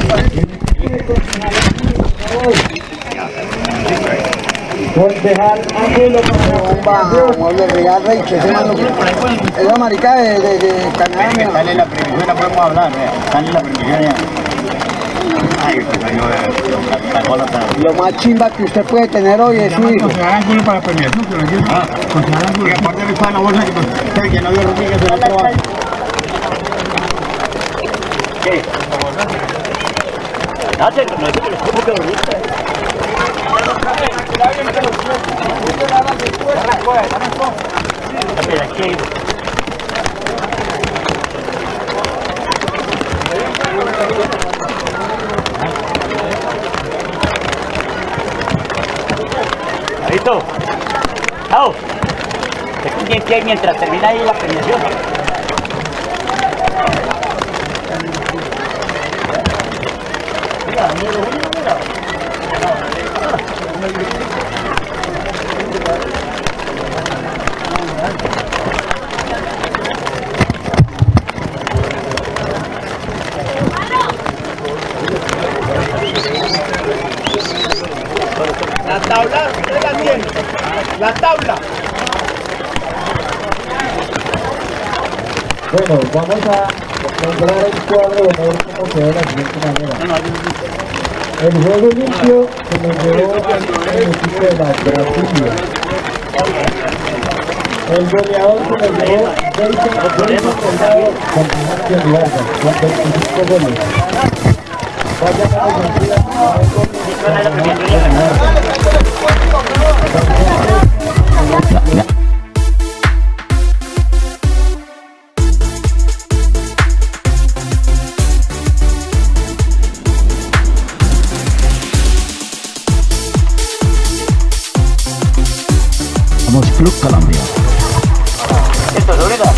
Concejal Ángelo Vamos a regar rey, que se llama la marica de Canadá. Dale la premisión, la podemos hablar, dale la premisión ya. Ay, Lo más chimba que usted puede tener hoy es su hijo. Concejal Ángelo para la premiación, que lo quiero. Concejal Ángelo. Y aparte le está la bolsa que no dio Rodríguez de la trabajo. ¿Qué? Date, no es que lo como que ahorita. ¿Listo? ¡Chao! ¿Qué hay mientras termina ahí la premiación? La tabla, usted la tiene. La tabla. Bueno, vamos a nombrar el cuadro de honor como queda de la siguiente manera. El juego limpio se nos llevó el equipo de la Brasilia. El goleador se nos llevó Jason Soldado con Ignacio Rivalda, con 25 goles. Vayan a la Somos Club Colombia. ¿Esto es ahorita?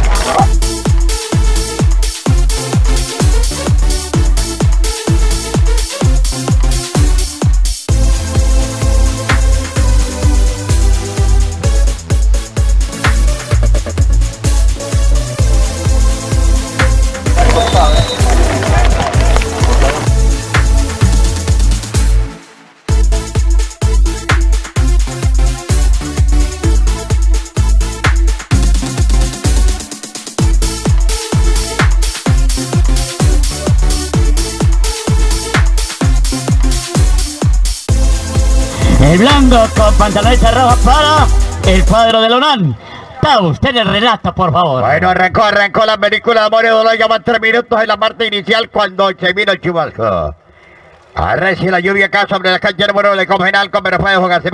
El blanco con pantalones rojos para el cuadro de Lonán. Da usted el relato, por favor. Bueno, arrancó la película de Amor y Dolor, ya van 3 minutos en la parte inicial cuando se vino el chubasco. Arrecia la lluvia acá sobre la cancha número de Congenalco, pero se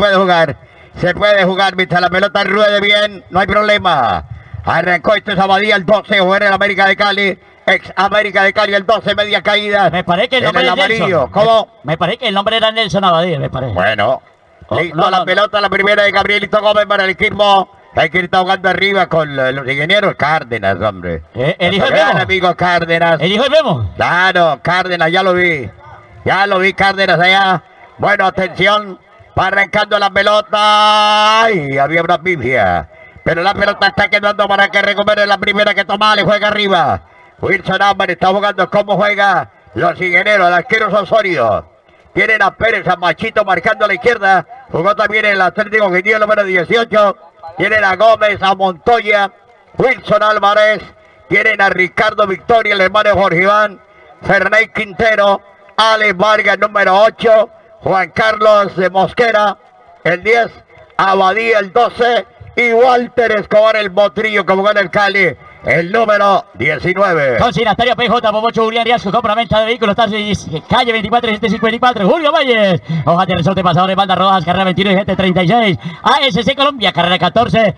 puede jugar mientras la pelota ruede bien, no hay problema. Arrancó esto es Abadía el 12, jugar en América de Cali, ex América de Cali el 12, media caída. Me parece que el nombre es Nelson. ¿Cómo? Me parece que el nombre era Nelson Abadía, me parece. Bueno, listo la pelota, la primera de Gabrielito Gómez para el equipo. Hay que estar jugando arriba con los ingenieros Cárdenas, hombre. ¿El hijo de Memo? Amigo Cárdenas. ¿El hijo de Memo? Claro, Cárdenas, ya lo vi. Ya lo vi, Cárdenas allá. Bueno, atención. Va arrancando la pelota. Ay, había una pifia. Pero la pelota está quedando para que recupere la primera que toma. Le juega arriba. Wilson Álvarez está jugando. ¿Cómo juega? Los ingenieros, el arquero Osorio. Tienen a Pérez, a Machito marcando a la izquierda. Jugó también el Atlético Quindío número 18. Tienen a Gómez, a Montoya, Wilson Álvarez. Tienen a Ricardo Victoria, el hermano de Jorge Iván. Ferney Quintero, Alex Vargas, número 8. Juan Carlos de Mosquera, el 10. Abadía, el 12. Y Walter Escobar, el Botrillo, como gana el Cali, el número 19. Consignatario PJ, Popocho, Julián Riasco, compra-venta de vehículos, taxis, calle 24, 754, Julio Valles. Hoja de resorte, pasadores, bandas rojas, carrera 21 y GT 36. ASC Colombia, carrera 14,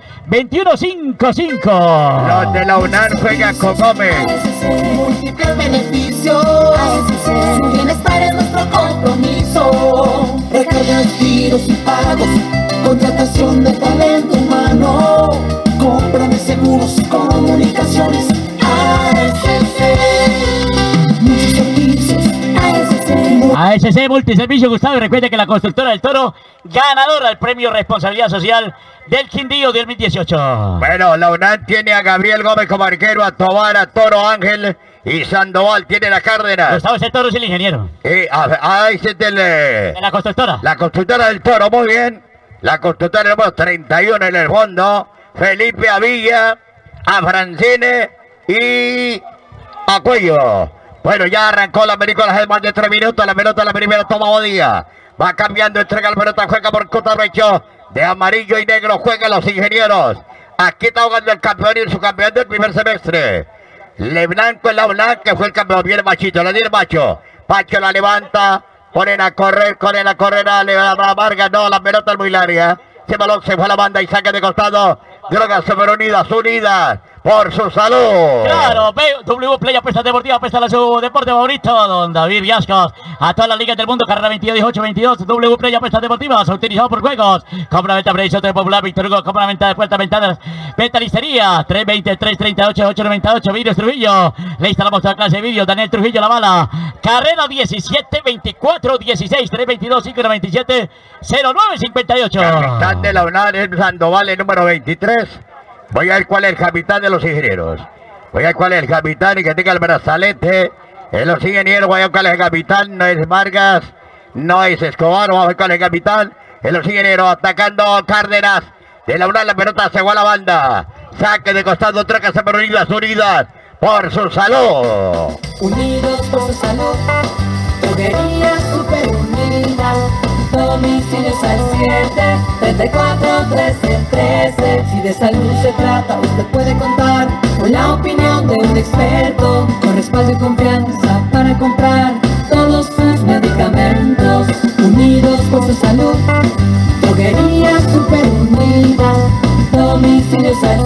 2155. Los de la UNAM juegan con Gómez. Múltiples beneficios. Su bienestar es nuestro compromiso. Recargas, giros y pagos. Contratación de talento humano. Compra de seguros y comunicaciones. ASC. Muchos servicios. ASC. ASC Multiservicio Gustavo, y recuerde que la constructora del Toro, ganadora del premio Responsabilidad Social del Quindío 2018. Bueno, la UNAM tiene a Gabriel Gómez como arquero, a Tobar, a Toro Ángel y Sandoval tiene la Cárdenas. Gustavo, ese Toro es el ingeniero. Ese es De la constructora. la constructora del Toro, muy bien. La constructora número 31 en el fondo. Felipe Avilla, a Francine y a Cuello. Bueno, ya arrancó la película hace más de 3 minutos. La pelota, la primera toma Bodía. Va cambiando, entrega la pelota, juega por Cota Recho. De amarillo y negro juegan los ingenieros. Aquí está jugando el campeón y su campeón del primer semestre. Le Blanco en la Blanca, que fue el campeón. Viene Machito, la tiene Macho. Pacho la levanta. Ponen a correr, le va a Vargas. No, la pelota es muy larga. Ese balón se fue a la banda y saca de costado. Drogas Super Unidas por su salud. Claro, W Play, apuesta deportiva, apuesta a su deporte favorito, don David Viascos. A todas las ligas del mundo, carrera 22-18-22, W Play, apuestas deportivas, utilizado por juegos. Compra, venta, predicción de Popular, Víctor Hugo, compra, venta de puertas, ventanas, ventanistería, 320-338-898, Vídeos Trujillo. Le instalamos toda clase de vídeos, Daniel Trujillo, la bala. Carrera 17-24-16, 322-597-0958. Capitán de la UNAM es Sandoval, el número 23. Voy a ver cuál es el capitán de los ingenieros. Voy a ver cuál es el capitán y que tenga el brazalete. En los ingenieros, voy a ver cuál es el capitán. No es Vargas, no es Escobar. Vamos a ver cuál es el capitán. En los ingenieros, atacando Cárdenas. De la UNAM, la pelota se va a la banda. Saque de costado, trocas por Unidas por su salud. Unidos por su salud, droguería Super Unidas. Domicilios al 7-34-13-13. Si de salud se trata, usted puede contar con la opinión de un experto, con respaldo y confianza para comprar todos sus medicamentos. Unidos por su salud, droguería Super Unidas. Domicilios al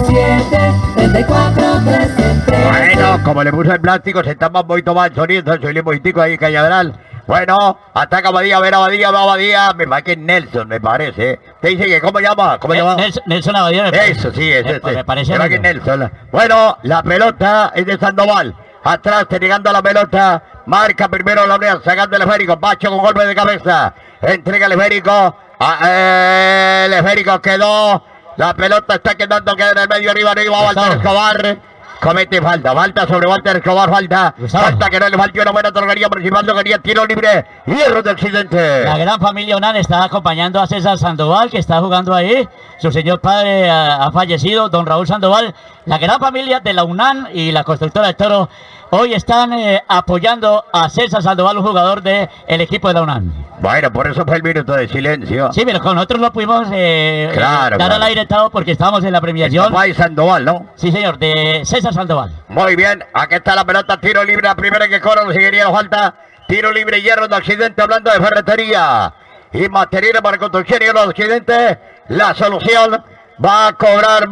7-34-13-13. Bueno, como le puso el plástico, se está más muy tomado el sonido, soy un poquitico ahí, Cañaveral. Bueno, ataca Abadía, a ver Abadía, va Abadía, me parece que es Nelson, me parece. Te dice que, ¿cómo llama? ¿Cómo llama? Nelson Abadía. Eso, sí, es ese. Me parece que es Nelson. Bueno, la pelota es de Sandoval. Atrás, llegando la pelota. Marca primero la unidad, sacando el esférico. Pacho con golpe de cabeza. Entrega el esférico. El esférico quedó. La pelota está quedando, queda en el medio, arriba, Walter Escobar. Comete falta sobre Walter Escobar, falta que no le faltó una buena droguería principal, droguería, tiro libre, hierro de Occidente. La gran familia UNAM está acompañando a César Sandoval, que está jugando ahí. Su señor padre ha fallecido, don Raúl Sandoval. La gran familia de la UNAM y la constructora del Toro hoy están apoyando a César Sandoval, un jugador del equipo de la UNAM. Bueno, por eso fue el minuto de silencio. Sí, pero con nosotros no pudimos dar al aire todo porque estábamos en la premiación. El papá de Sandoval, ¿no? Sí, señor, de César Sandoval. Muy bien, aquí está la pelota, tiro libre, la primera que corre, los ingenieros falta. Tiro libre, hierro de Occidente, hablando de ferretería y materiales para construcción, hierro de Occidente. La solución va a cobrar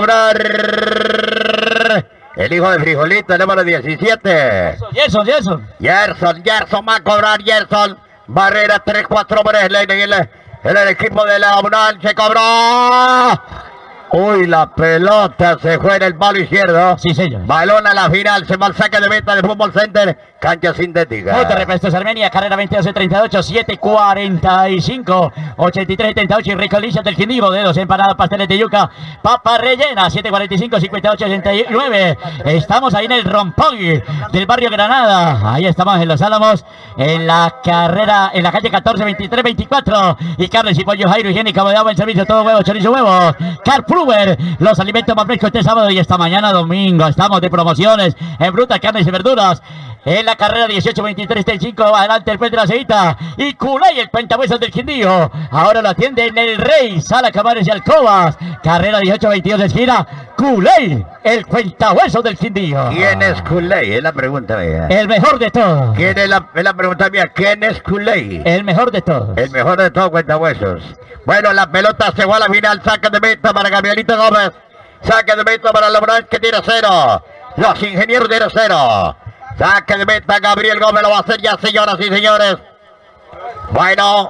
el hijo de Frijolito, el número 17. Gerson Va a cobrar Gerson. Barrera 3-4 por el equipo de la UNAM, se cobró. Uy, la pelota se fue en el palo izquierdo. Sí, señor. Balón a la final, se va al saque de meta de Fútbol Center. Cancha sintética. Otra Represtos Armenia, carrera 22-38, 7-45, 83-78 y Ricolillas del Quindío, dedos, empanadas, pasteles de yuca, papa rellena, 7-45, 58-89. Estamos ahí en el rompón del barrio Granada. Ahí estamos en Los Álamos, en la carrera, en la calle 14, 23, 24. Y carnes y pollo, Jairo, higiénica, de agua, el servicio, todo huevo, chorizo, huevo. Carpruber, los alimentos más frescos este sábado y esta mañana domingo. Estamos de promociones en frutas, carnes y verduras. En la carrera 18-23-35, adelante el puente de la Ceita. Y Culay, el cuentahuesos del Quindío. Ahora lo atiende en el Rey, Sala Camares y Alcobas. Carrera 18-22 de esquina. Culay, el cuentahuesos del Quindío. ¿Quién es Culay? Es la pregunta mía. El mejor de todos. ¿Quién es la pregunta mía? ¿Quién es Culay? El mejor de todos. El mejor de todos, cuentahuesos. Bueno, la pelota se va a la final. Saque de meta para Gabrielito Gómez. Saque de meta para Lebron, que tiene 0. Los ingenieros tienen 0. Saque de meta, Gabriel Gómez lo va a hacer ya, señoras y señores. Bueno,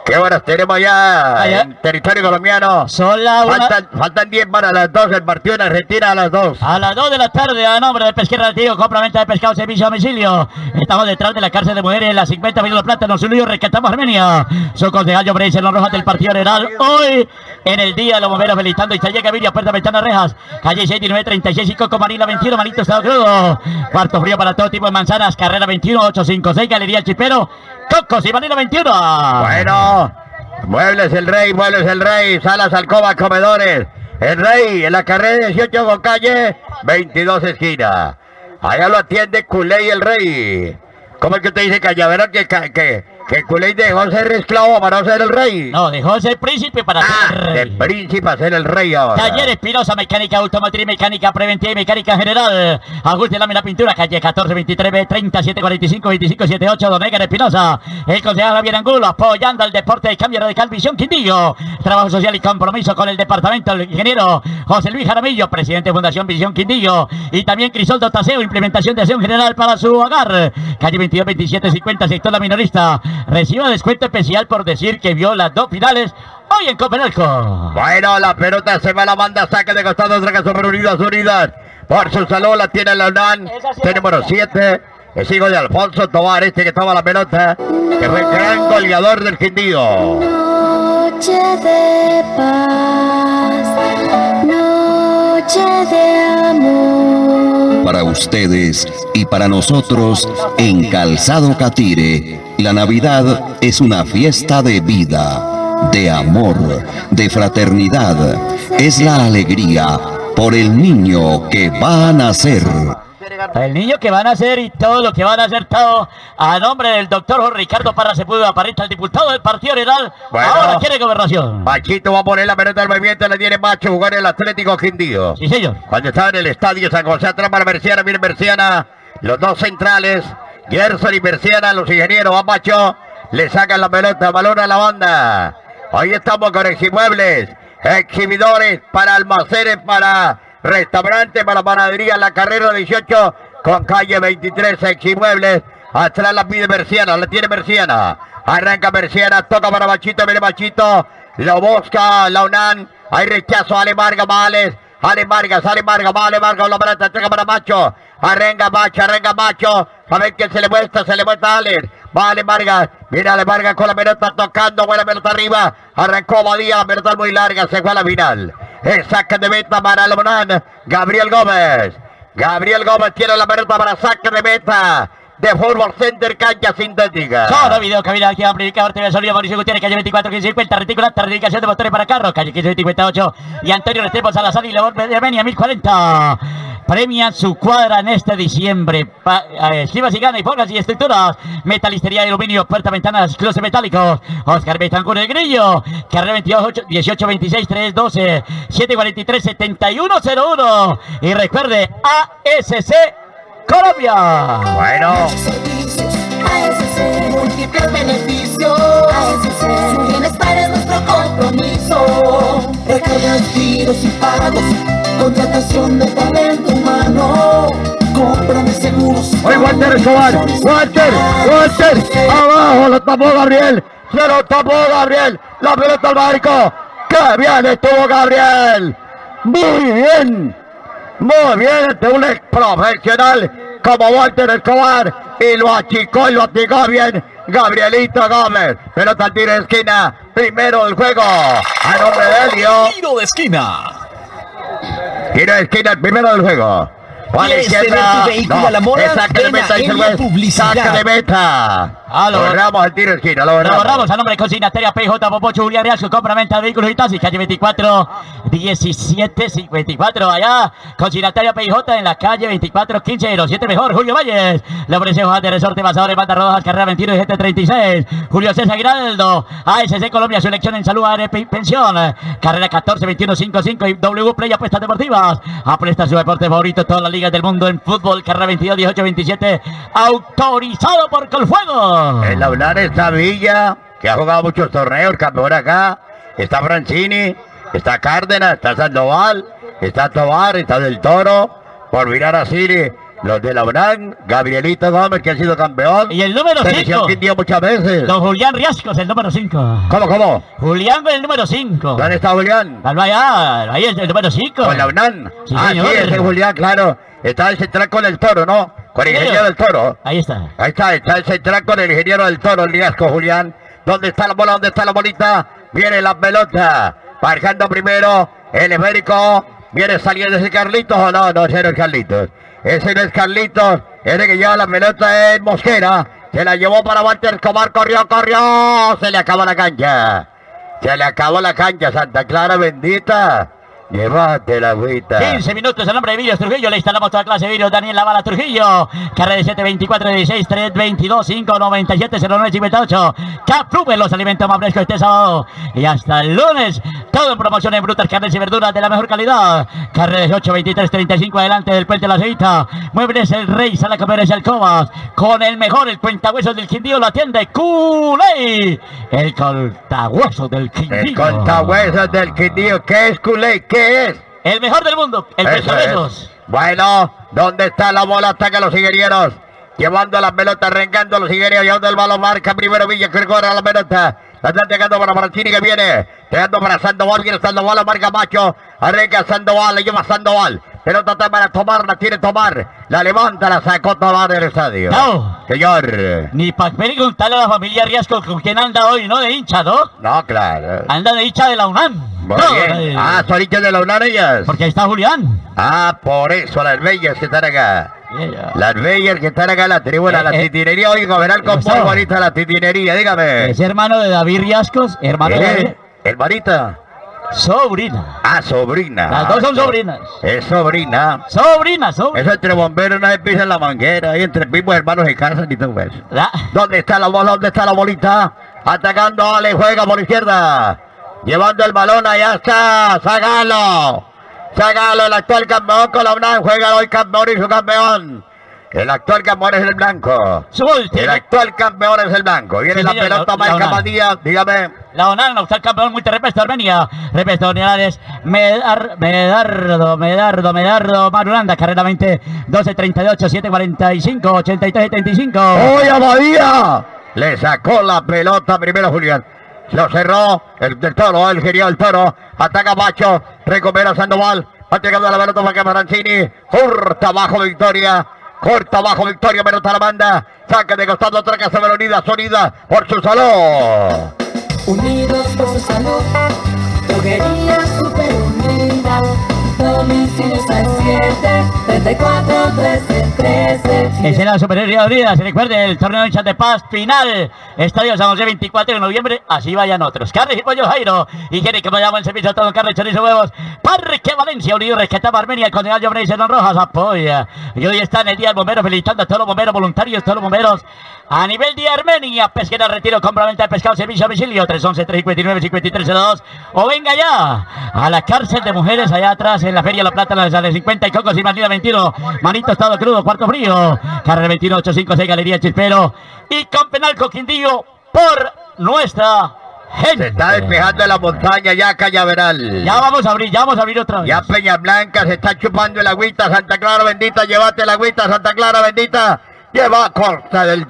¿Qué horas tenemos ya en territorio colombiano? Son la una... Faltan 10 para las 2, el partido en Argentina a las 2. A las 2 de la tarde, a nombre de Pesquera del Tío, compra-venta de pescado, servicio a domicilio. Estamos detrás de la cárcel de mujeres, en la 50 Villa de Plata, nos unió, rescatamos Armenia. Su concejal John Brace en los rojas del partido general. Hoy, en el día de los bomberos, felicitando y se llega Viria, puerta, ventana, rejas. Calle 69, 36, y Coco Marina 21, Manito, Estado Crudo. Cuarto frío para todo tipo de manzanas, carrera 21, 856, Galería El Chipero. Cocos y Manila 21. Bueno, Muebles el Rey, salas, alcoba, comedores. El Rey en la carrera 18 con calle 22 esquina. Allá lo atiende Culey el Rey. ¿Cómo es que usted dice Cañaveral que Culey dejó ser esclavo para no ser el rey? No, dejó ser príncipe para ser el rey. De príncipe a ser el rey ahora. Taller Espinosa, mecánica automotriz, mecánica preventiva y mecánica general. Ajuste lámina pintura, calle 14, 23, B, 37, 45, 25, 78, Don Edgar Espinosa. El concejal Javier Angulo, apoyando al deporte de Cambio Radical Visión Quindío. Trabajo social y compromiso con el departamento, el ingeniero José Luis Jaramillo, presidente de Fundación Visión Quindío. Y también Crisoldo Taseo, implementación de acción general para su hogar. Calle 22, 27, 50, sector La Minorista. Reciba descuento especial por decir que vio las 2 finales hoy en Copenalco. Bueno, la pelota se va a la banda, saque de costado, traga sobre Unidad. Por su salud la tiene la UNAM. Sí, número 7. Es hijo de Alfonso Tobar, este que toma la pelota, que fue el gran goleador del Quindío. Noche de paz, noche de amor. Para ustedes y para nosotros, en Calzado Catire, la Navidad es una fiesta de vida, de amor, de fraternidad. Es la alegría por el niño que va a nacer. El niño que van a hacer y todo lo que van a hacer, todo a nombre del doctor Jorge Ricardo Parra Sepúlveda, aparenta el diputado del partido general. Bueno, ahora quiere gobernación. Machito va a poner la pelota del movimiento, la tiene Macho, jugar el Atlético Quindío. Sí, señor. Cuando estaba en el estadio San José, atrás para Merciana, viene Merciana, los dos centrales, Gerson y Merciana, los ingenieros, va Macho, le sacan la pelota, balón a la banda. Hoy estamos con Eximuebles, exhibidores para almacenes, para restaurante, para panadería, la carrera 18 con calle 23, Eximuebles. Atrás la pide Merciana, la tiene Merciana. Arranca Merciana, toca para Machito, viene Machito. Lo busca la UNAM. Hay rechazo, Ale Vargas, Vales. Ale Vargas, Vale Vargas, la pelota, entrega para Macho. Arranca Macho. A ver quién se le muestra a Ale. Vale Vargas, mira Ale Vargas con la pelota tocando, buena pelota arriba. Arrancó Badía, la pelota muy larga, se fue a la final. El saque de meta para la UNAM. Gabriel Gómez tiene la pelota para saque de meta de Fútbol Center, cancha sintética. Solo video cabina aquí amplificador TV Sonido Mauricio Gutiérrez, calle 24, 15, 50, retícula, reivindicación de motores para carros, calle 15, 58, y Antonio Restrepo Salazar y León de Armenia, 1040. Premian su cuadra en este diciembre. Esquivas y gana y formas y estructuras. Metalistería de aluminio, puertas, ventanas, closet metálicos. Oscar Betancur el Grillo. Carrera 28, 18, 26, 3, 12, 743, 7101. Y recuerde, ASC Colombia. Bueno. ASC, múltiples beneficios. ASC, su bienestar es nuestro compromiso. Recargas, giros y pagos. Contratación de talento humano. Compra de seguros. Hoy Walter Escobar. Walter. Abajo lo tapó Gabriel. Se lo tapó Gabriel. La pelota al barco. ¡Qué bien estuvo Gabriel! Muy bien de un ex profesional como Walter Escobar, y lo achicó y lo atigó bien Gabrielito Gómez. Pelota al tiro de esquina, primero del juego, a nombre de Helio. Tiro de esquina, el primero del juego. ¿Quieres tener tu vehículo a la moda? Saque de meta, dice el juez. Saque de meta. Lo borramos el tiro de esquina, lo borramos a nombre de Consignataria PJ Popocho Julián Riasco, compra-venta de vehículos y taxis, calle 24, 17, 54, allá. Consignataria PJ en la calle 24, 15, 07 mejor, Julio Valles. Le ofrece hojas de resorte, basadores, bandas rojas, carrera 21 y GT 36. Julio César Giraldo, ASC Colombia, su elección en salud, ARP y pensión. Carrera 14, 21, 55 y W Play, apuestas deportivas. Apuesta su deporte favorito, todas las ligas del mundo en fútbol, carrera 22, 18, 27, autorizado por Colfuego. En la UNAM está Villa, que ha jugado muchos torneos, campeón acá. Está Francini, está Cárdenas, está Sandoval, está Tobar, está Del Toro. Por mirar así, Los de la UNAM, Gabrielito Gómez, que ha sido campeón. Y el número 5. Quindío muchas veces. Don Julián Riascos, el número 5. ¿Cómo? Julián el número 5. ¿Dónde está Julián? Ahí es el número 5. Con la UNAM. Sí, sí, señor. ese es Julián, claro. Está el central con el Toro, ¿no? Con el ingeniero del Toro. Ahí está. Está el central con el ingeniero del Toro, el Riasco, Julián. ¿Dónde está la bola? ¿Dónde está la bolita? Viene la pelota. Marcando primero el esférico. Viene saliendo ese Carlitos o no, ese no es Carlitos. Ese no es Carlitos. Ese que lleva la pelota es Mosquera. Se la llevó para Walter Escobar. Corrió. Se le acabó la cancha. Santa Clara bendita. Llévate la agüita. 15 minutos el nombre de Vidrios Trujillo. Le instalamos toda clase de vidrios. Daniel Lavala Trujillo. Carrera de 724 16 322 597 09 58. Caplume, los alimentos más frescos este sábado. Y hasta el lunes. Todo en promoción en frutas, carnes y verduras de la mejor calidad. Carrera de 8 23 35 adelante del Puente de la Cevita. Muebles El Rey, Sala Comercial Alcobas. Con el mejor, el cuentahuesos del Quindío. Lo atiende Culey. El cuentahuesos del Quindío. El cuentahuesos del Quindío. ¿Qué es Culey? ¿Qué es? El mejor del mundo, el cuentahuesos. Bueno, ¿dónde está la bola? Ataca los higuerieros. Llevando la pelota, arrancando los higuerieros. Llevando el balón, marca primero Villa, que corre la pelota. La están llegando para Francini, que viene. Llegando para Sandoval, viene Sandoval, marca Macho. Arranca Sandoval, le lleva Sandoval. Pelota está para Tomar, la tiene Tomar. La levanta, la sacó Tomar del estadio. No. Señor. Ni para preguntarle a la familia Riasco con quién anda hoy, ¿no? De hincha, ¿no? No, claro. Anda de hincha de la UNAM. Muy bien. Son hinchas de la UNAM ellas. Porque ahí está Julián. Por eso, las bellas que están acá. Las bellas que están acá en la tribuna, la titinería. Oiga, verán con muy bonita la titinería, dígame. Es hermano de David Riascos, hermano de David. ¿Hermanita? Sobrina. Sobrina. Las dos son sobrinas. Es sobrina. Sobrina. Eso entre bomberos no se pisa en la manguera. Y entre mismos hermanos se casan y todo eso. ¿Dónde está la bola? ¿Dónde está la bolita? Atacando, le juega por izquierda. Llevando el balón, allá está. Zagalo, el actual campeón con la UNAM. Juega hoy campeón y su campeón. El actual campeón es el blanco. El actual campeón es el blanco. Viene la pelota, marca Padilla. Dígame. La UNAM, el actual campeón, muy repesto Armenia. Repesto unidades. Medardo, Marulanda. Carrera 20, 12, 38, 7, 45, 83, 75. ¡Oye, Badía! Le sacó la pelota primero Julián. Lo cerró el del Toro, el genial del Toro. Ataca Macho. Recupera Sandoval. Va llegando la pelota para Camaranzini. Corta abajo Victoria. Pelota a la banda. Saca de costado, otra casa unida por su salud. Unidos por su salud. Droguería Super Unida. Domicilios al 7 34 13 13. Esa era la Superioridad Unida. Se recuerde el torneo de hinchas de paz final. Estadio San José 24 de noviembre. Así vayan otros. Carnes y pollo Jairo. Y quiere que vayamos en servicio a todo carne, chorizo, huevos. Parque Valencia Unido. Rescataba Armenia. El Condenal John Don Rojas apoya. Y hoy está en el Día del Bombero felicitando a todos los bomberos voluntarios, todos los bomberos. A nivel de Armenia, Pesquera Retiro, compra-venta de pescado, servicio a domicilio, 311-359-5302. O venga ya a la cárcel de mujeres allá atrás en la Feria La Plata, la de 50 y Cocos y Martina 21. Manito Estado Crudo, Cuarto Frío. Carrera 21, 856, Galería Chispero. Y con Penalco Quindío por nuestra gente. Se está despejando la montaña ya Cañaveral. Ya vamos a abrir otra vez. Ya Peña Blanca se está chupando el agüita. Santa Clara bendita, llévate el agüita, Santa Clara bendita. Lleva corta del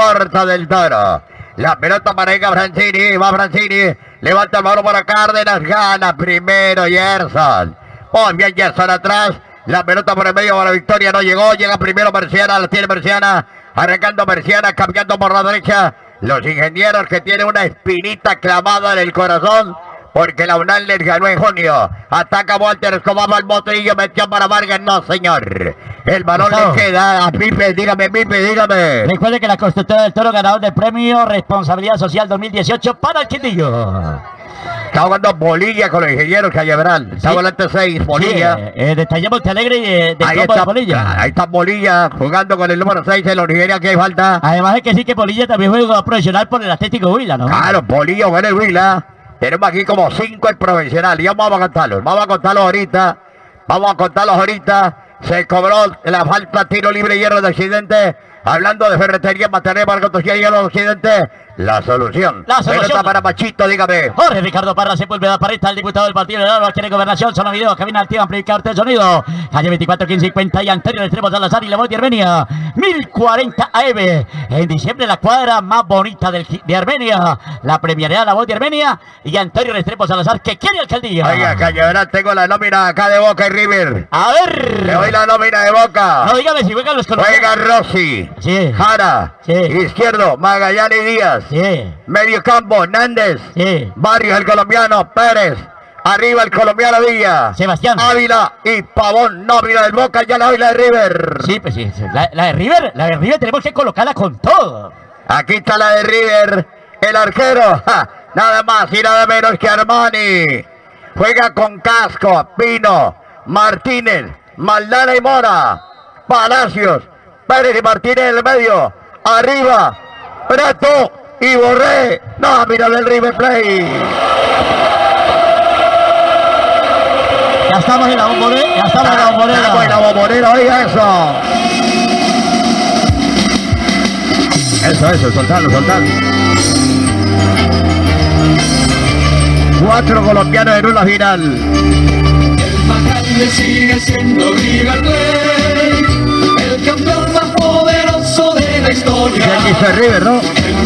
Toro. La pelota para Francini, va Francini. Levanta el balón para Cárdenas, gana primero Gerson. Muy bien Gerson atrás. La pelota por el medio para Victoria, no llegó. Llega primero Merciana, la tiene Merciana. Arrancando Merciana, cambiando por la derecha. Los ingenieros que tienen una espinita clavada en el corazón. Porque la UNAM les ganó en junio. Ataca Walter Escobar al Motrillo, metió para Vargas, no señor. El balón le queda a Pipe, dígame. Recuerde que la constructora del Toro, ganador del premio Responsabilidad Social 2018 para el Quindío. Está jugando Bolilla con los ingenieros Cañaveral. Está volante 6, Bolilla. Sí, detalle Montealegre y de ahí está, está Bolilla. Ahí está Bolilla jugando con el número 6 en los Nigeria, que hay falta. Además es que sí que Bolilla también juega profesional por el Atlético Huila, ¿no? Claro, Bolilla juega en el Huila. Tenemos aquí como 5 el profesional. Y vamos a contarlos ahorita. Se cobró la falta, tiro libre, hierro de accidente. Hablando de ferretería, material para construcción y el occidente, la solución. La solución. Pelota para Machito, dígame. Jorge Ricardo Parra Sepúlveda Parrita, el diputado del Partido de la quiere Gobernación, zona video, cabina activa, amplificador de sonido. Calle 24, 1550 y Antonio Restrepo Salazar y la voz de Armenia. 1040 AM. En diciembre la cuadra más bonita de Armenia. La premiará la voz de Armenia y Antonio Restrepo Salazar, que quiere alcaldía. Oiga, Cañaveral, tengo la nómina acá de Boca y River. A ver. Le doy la nómina de Boca. No, dígame si juegan los colombianos. Juega Rossi. Sí. Jara. Sí. Izquierdo, Magallanes Díaz. Sí. Medio campo, Nández. Sí. Barrios, el colombiano, Pérez. Arriba el colombiano Villa. Sebastián. Ávila y Pavón. Nómina del Boca, ya la doy la de River. Sí, pues sí. La de River tenemos que colocarla con todo. Aquí está la de River. El arquero, nada más y nada menos que Armani. Juega con Casco, Pino, Martínez, Maldana y Mora. Palacios, Pérez y Martínez en el medio. Arriba, Prato y Borré. No, mira del River Plate. Ya estamos en la bombonera. Ya estamos en la bombonera. Estamos en la bombonera, oiga eso. Eso, soltalo. 4 colombianos en una final. El más grande sigue siendo River Plate, el campeón más poderoso de la historia. ¿Quién dice River, no?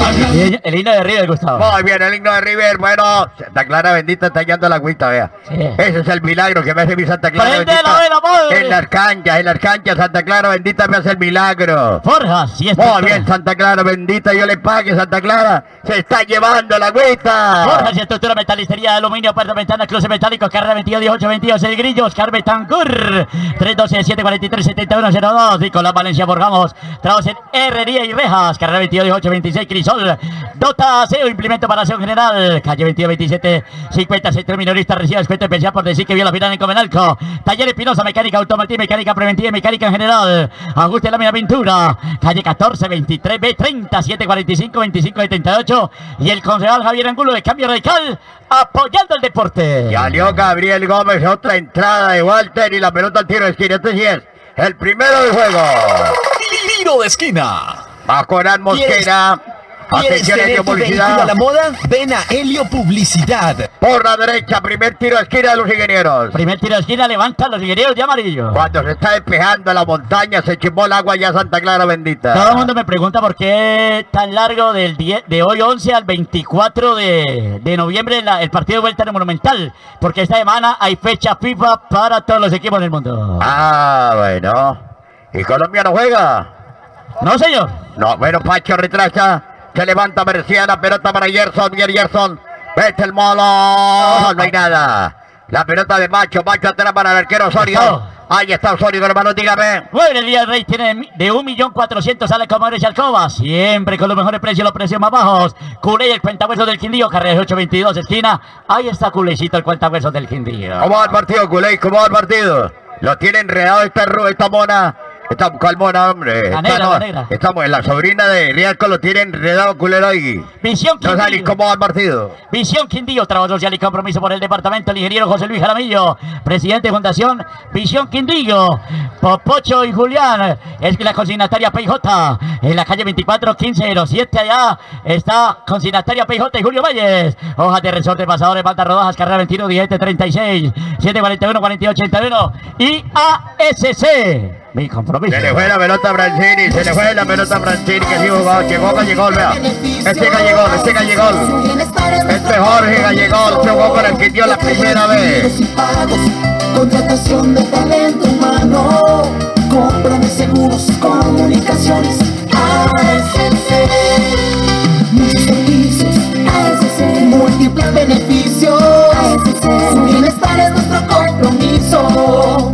El himno de River, Gustavo. Muy bien, el himno de River. Bueno, Santa Clara bendita está hallando la agüita, vea. Sí. Ese es el milagro que me hace mi Santa Clara ¡Prende bendita. la vela, madre! En las canchas, Santa Clara bendita me hace el milagro. Forja, sí es. Muy bien, Santa Clara bendita, yo le pague, Santa Clara. Se está llevando la agüita. Forja y estructura metalistería de aluminio, puerta, ventana, cruce metálico, carrera 22, 18, 22, el grillo, Oscar Betancur. 312, 743, 7102. Nicolás Valencia Borgamos. Trabajos en herrería y rejas, carrera 22, 18, 26, Crisol. Dota aseo, implemento para aseo general. Calle 22, 27, 50, sector minorista, recibe descuento especial por decir que vio la final en Comenalco. Taller Espinosa, mecánica automotriz, mecánica preventiva y mecánica en general. Ajuste lámina pintura. Calle 14, 23, B30, 745, 25, 78. Y el concejal Javier Angulo de Cambio Radical apoyando el deporte. Y alió Gabriel Gómez, otra entrada de Walter y la pelota al tiro de esquina. Este sí es el primero del juego. Tiro de esquina. Va con An Mosquera. Atención, Helio Publicidad. A la moda, ven a Helio Publicidad. Por la derecha, primer tiro de esquina de los ingenieros. Primer tiro de esquina, levantan los ingenieros de amarillo. Cuando se está despejando la montaña, se chimó el agua ya Santa Clara bendita. Todo el mundo me pregunta por qué tan largo del de hoy 11 al 24 de noviembre el partido de vuelta en el Monumental. Porque esta semana hay fecha FIFA para todos los equipos del mundo. Ah, bueno. ¿Y Colombia no juega? No, señor. No, bueno, Pacho retrasa. Se levanta Merciana, pelota para Gerson, bien Gerson. Vete el modo. No hay nada. La pelota de Macho atrás para el arquero Osorio. Ahí está Osorio, hermano, dígame. Bueno, el día del Rey tiene de 1.400.000, sale como derecha Alcoba. Siempre con los mejores precios, los precios más bajos. Culé, el cuentahuesos del Quindío, carrera 822, esquina. Ahí está Culecito, el cuentahuesos del Quindío. ¿Cómo va el partido, Culé? ¿Cómo va el partido? Lo tiene enredado esta mona. ¿Cuál mona, hombre? La negra. Estamos en la sobrina de Rialco, lo tiene enredado culero ahí. Visión Quindío. No sabes cómo va el partido. Visión Quindío, trabajo social y compromiso por el departamento. El ingeniero José Luis Jaramillo, presidente de Fundación Visión Quindío. Popocho y Julián, es la consignataria PJ. En la calle 24, 1507, allá está consignataria PJ y Julio Valles. Hojas de resorte, pasadores, bandas rodajas, carrera 21, 17, 36, 741, 4881 y ASC. Mi compromiso. Se le fue la pelota a Brancini, que sí jugó, llegó, vea. Este Gallegol. Este Jorge Gallegol, se jugó con el que dio la primera vez. Contratación de talento humano, compra de seguros, comunicaciones, ASC. Muchos servicios, ASC. Múltiples beneficios, ASC. Su bienestar es nuestro compromiso.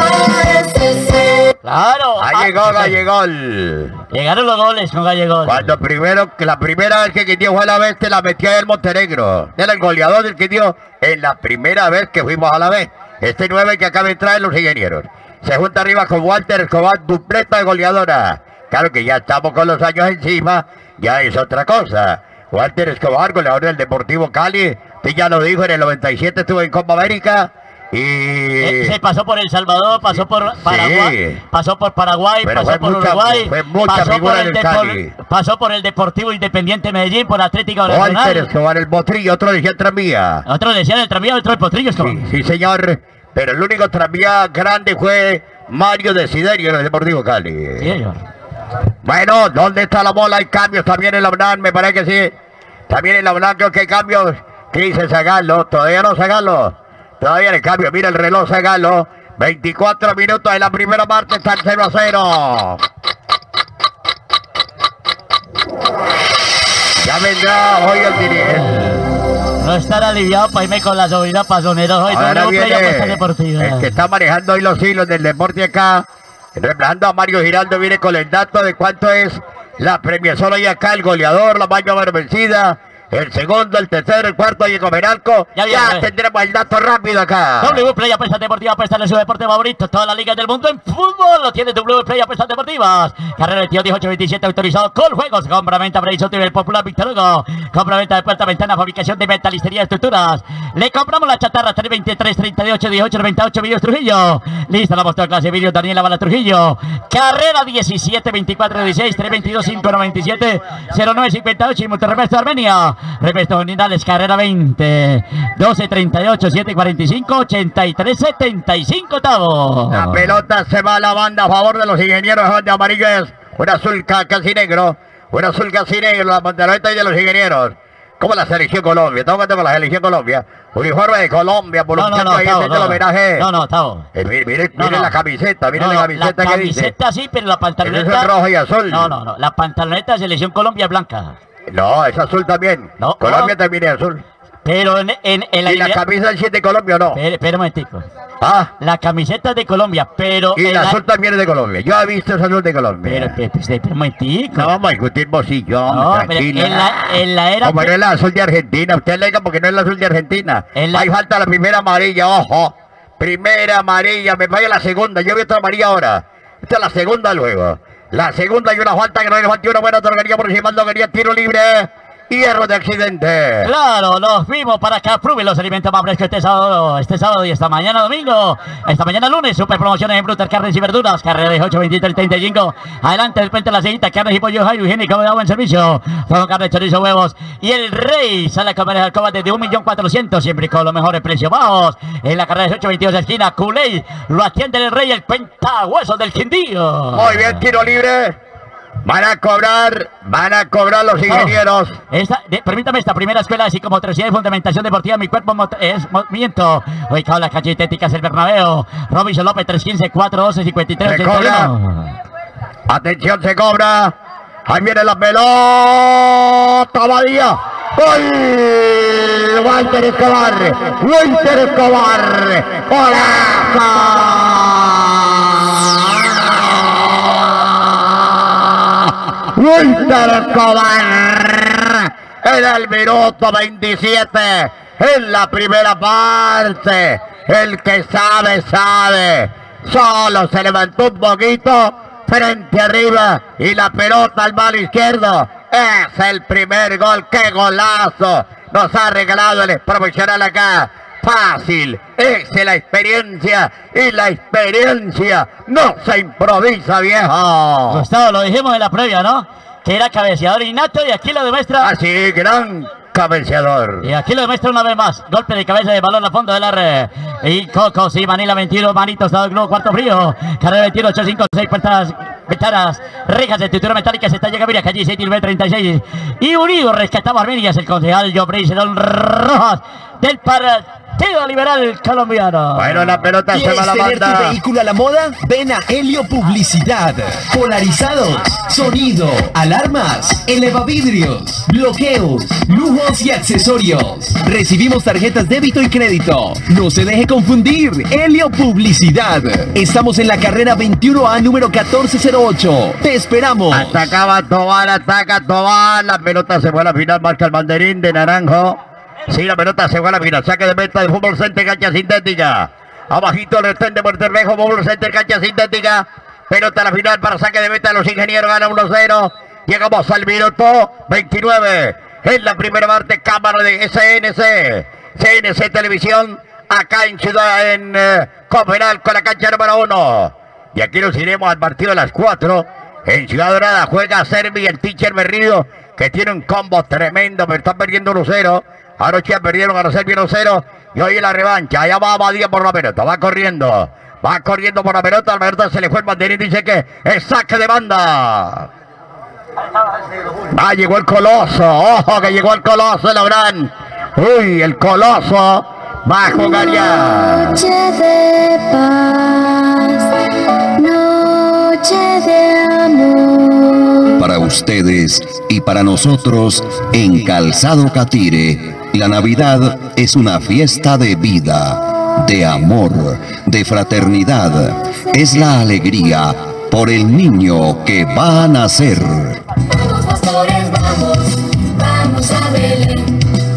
Claro. Ahí llegó Gallegol. Llegaron los goles con Gallegol. Cuando la primera vez que Quindío fue a la vez, te la metió el Montenegro. Era el goleador del Quindío en la primera vez que fuimos a la vez. Este 9 que acaba de entrar en los ingenieros. Se junta arriba con Walter Escobar, dupleta de goleadora. Claro que ya estamos con los años encima, ya es otra cosa. Walter Escobar, goleador del Deportivo Cali. Usted ya lo dijo, en el 97 estuvo en Copa América. Y se pasó por El Salvador, pasó por Paraguay, sí, pasó por Paraguay, pero pasó por Uruguay, fue mucha figura del Cali. pasó por el Deportivo Independiente Medellín, por Atlético Nacional. Walter Escobar, el Potrillo, otro decía el tranvía. Otro decía el tranvía, otro el Potrillo Escobar. Sí, señor, pero el único tranvía grande fue Mario Desiderio en el Deportivo Cali. Sí, señor. Bueno, ¿dónde está la bola? Hay cambios también en la UNAM, me parece que sí. También en la UNAM creo que hay cambios. ¿Qué dice Zagallo? Todavía no, Zagallo. Todavía el cambio, mira el reloj, Zagallo. 24 minutos de la primera parte, está el 0-0. Ya vendrá hoy el dirigente. No estar aliviado para irme con la sobrina Pasoneros hoy. Ahora viene deportiva. el que está manejando hoy los hilos del deporte acá, reemplazando a Mario Giraldo, viene con el dato de cuánto es la premiación hoy acá, el goleador, la maña vencida. El segundo, el tercero, el cuarto y el Comeralco. Ya tendremos el dato rápido acá. W Play, apuestas deportivas, apuestas de su deporte favorito. Todas las ligas del mundo en fútbol lo tiene W Play, apuestas deportivas. Carrera 22, 18, 27, autorizado con juegos. Compra-venta, Previso, el popular Víctor Hugo. Compra-venta de puerta, ventana, fabricación de metalistería, estructuras. Le compramos la chatarra 323, 38, 18, 98, Villos Trujillo. Lista la postura clase Villos, Daniela Bala Trujillo. Carrera 17, 24, 16, 322, 597, 09, 58 y Monterrepesto de Armenia. Repesto unidades, carrera 20, 12, 38, 7, 45, 83, 75 octavos. La pelota se va a la banda a favor de los ingenieros de amarillos. Un azul casi negro, la pantaloneta y de los ingenieros. Como la selección Colombia, estamos con la selección Colombia. Uniforme de Colombia, por un tiempo ahí el homenaje. Mire la camiseta, mire la camiseta que dice. La camiseta sí, pero la pantaloneta. Es rojo y azul. No, la pantaloneta de selección Colombia es blanca. No, es azul también. No, Colombia también es azul. Pero en la... ¿Y la camisa del 7 de Colombia o no? Espera un momentico. Ah. La camiseta es de Colombia, pero... Y el azul también es de Colombia. Yo he visto ese azul de Colombia. Pero un momentico. No vamos a discutir vos y yo, no, tranquila. En la era... Como no es el azul de Argentina. Usted le diga porque no es el azul de Argentina. Ahí falta la primera amarilla, ojo. Primera amarilla, me vaya la segunda. Yo vi otra amarilla ahora. Esta es la segunda luego. La segunda y una falta que no le falta una buena tornería por encima, no quería tiro libre. Hierro de accidente. Claro, los vimos para que aprueben los alimentos más frescos este sábado y esta mañana domingo. Esta mañana lunes, super promociones en frutas, carnes y verduras. Carrera de 8, 23, 35. Adelante, del puente de la cejita, carnes y pollo Jairo higiénico de buen servicio. Todo carne, chorizo, huevos. Y el Rey sale a comer al combate de 1.400.000, siempre con los mejores precios bajos. En la carrera de 8, 22 de esquina, Culey lo atiende el Rey, el cuentahuesos del Quindío. Muy bien, tiro libre. Van a cobrar los ingenieros. Permítame, esta primera escuela de psicomotricidad y fundamentación deportiva, mi cuerpo es movimiento. Ubicado en las canchas estéticas del Bernabéu. Robinson López, 315, 412, 53, 81. Atención, se cobra. Ahí viene la pelota, Badía. ¡Gol! Walter Escobar. ¡Golazo! Walter Escobar en el minuto 27 en la primera parte. El que sabe. Solo se levantó un poquito frente arriba y la pelota al mano izquierdo. Es el primer gol. ¡Qué golazo! Nos ha regalado el profesional acá. Fácil, es la experiencia y la experiencia no se improvisa, viejo. Gustavo, lo dijimos en la previa, ¿no? Que era cabeceador innato y aquí lo demuestra. Así, gran cabeceador. Y aquí lo demuestra una vez más. Golpe de cabeza de balón a fondo de la red. Y Coco, sí, Manila 21, Manitos, Estado del Globo, cuarto frío. Carrera 21, 8, 5, 6, puertas, ventanas, rejas de estructura metálica, se está llegando, mira, calle 7 y 36. Y unido rescatamos a Armenias, el concejal Joffrey Sedón Rojas del Partido Liberal Colombiano. Bueno, la pelota se va a la banda. ¿Quieres tener tu vehículo a la moda? Ven a Helio Publicidad. Polarizados, sonido, alarmas, elevavidrios, bloqueos, lujos y accesorios. Recibimos tarjetas débito y crédito. No se deje confundir. Helio Publicidad. Estamos en la carrera 21A número 1408. Te esperamos. Atacaba Tobar, ataca Tobar. La pelota se fue a la final, marca el banderín de naranjo. Sí, la pelota se fue a la final. Saque de meta de Fútbol Center, cancha sintética. Abajito el retén de Puerto Fútbol Center, cancha sintética. Pelota a la final para saque de meta de los ingenieros. Gana 1-0. Llegamos al minuto 29. En la primera parte, cámara de CNC Televisión. acá en Ciudad, en Copenhague, la cancha número 1. Y aquí nos iremos al partido de las 4. En Ciudad Dorada juega Servi, el Teacher Berrido, que tiene un combo tremendo, pero está perdiendo 1-0. Anoche perdieron a Servi 1-0. Y hoy en la revancha, allá va Abadía por la pelota, va corriendo por la pelota se le fue el banderín, dice que es saque de banda. Llegó el Coloso, ojo que llegó el Coloso, Laurán. Uy, el Coloso va a jugar ya. Noche de paz, noche de amor. Para ustedes y para nosotros, en Calzado Catire, la Navidad es una fiesta de vida, de amor, de fraternidad. Es la alegría por el niño que va a nacer. Vamos pastores, vamos a Belén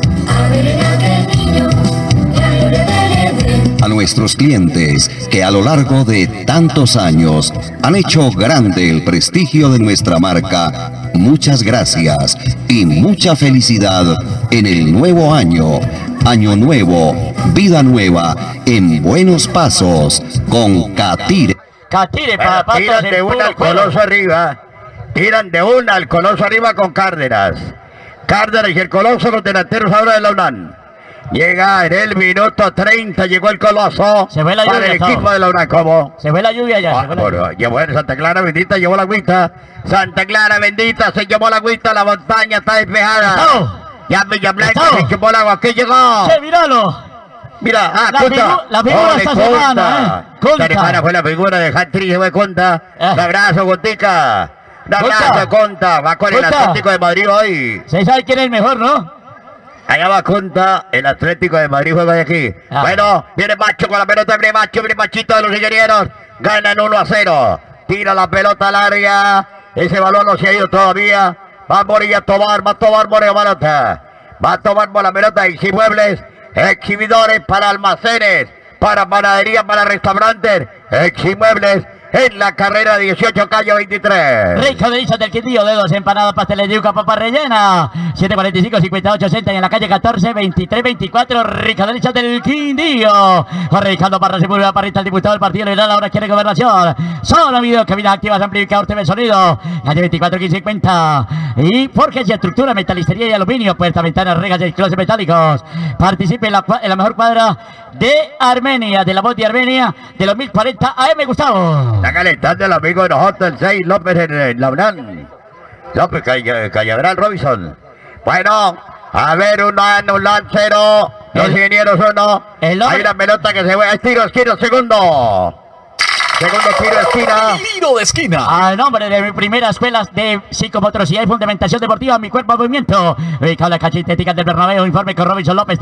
aquel niño, que alegre Belén. A nuestros clientes que a lo largo de tantos años han hecho grande el prestigio de nuestra marca, muchas gracias y mucha felicidad en el nuevo año. Año nuevo, vida nueva, en buenos pasos, con Catire. Catire, Bueno, tiran de una al Coloso arriba. Tiran de una al Coloso arriba con Cárdenas. Cárdenas y el Coloso, los delanteros ahora de la UNAM. Llega en el minuto 30, llegó el Coloso. Se ve la para lluvia, el equipo de la UNAM. ¿Cómo? Se ve la lluvia ya. Bueno, llevó en Santa Clara bendita, llevó la agüita. Santa Clara bendita, se llevó la agüita, la montaña está despejada. Ya Villablanca se llevó el agua, aquí llegó. ¡Che, míralo! Mira, la figura esta semana, Esta semana fue la figura de Hatri, se fue Conta. Un abrazo, Contica. Un abrazo, Conta. Va con el Atlético de Madrid hoy. Se sabe quién es el mejor, ¿no? Allá va Conta, el Atlético de Madrid juega de aquí. Bueno, viene Macho con la pelota, viene Machito de los ingenieros. Ganan 1-0. Tira la pelota larga. Ese balón no se ha ido todavía. Va a morir a tomar, va a tomar Moreno Balota. Va a tomar por la pelota y Muebles. Exhibidores para almacenes, para panadería, para restaurantes. Exhimuebles en la carrera 18, calle 23. Rico delicias del Quindío, dedos, empanadas, pasteles de yuca, papa rellena. 745, 58, 60 en la calle 14, 23, 24. Rico delicias del Quindío. Jorge Ricardo Parra se mueve a parrita el diputado del Partido Liberal, ahora quiere gobernación. Solo video, cabina activas, amplificador, TV sonido. Calle 24, 15, 50. Y Forges y estructura, metalistería y aluminio, puertas, ventanas, rejas y closets metálicos. Participe en la mejor cuadra de Armenia, de la voz de Armenia, de los 1040 AM, Gustavo. Está calentando el amigo de nosotros, el 6 López en la UNAM. López Cañaveral Robinson. Bueno, a ver, un lancero. Los ingenieros 1. Hay una pelota que se ve. Tiro, esquina, segundo. Segundo tiro de esquina. Tiro de esquina. Al nombre de mi primera escuela de psicomotricidad y fundamentación deportiva, mi cuerpo en movimiento. Ubicado en la cancha estética del Bernabéu. Informe con Robinson López,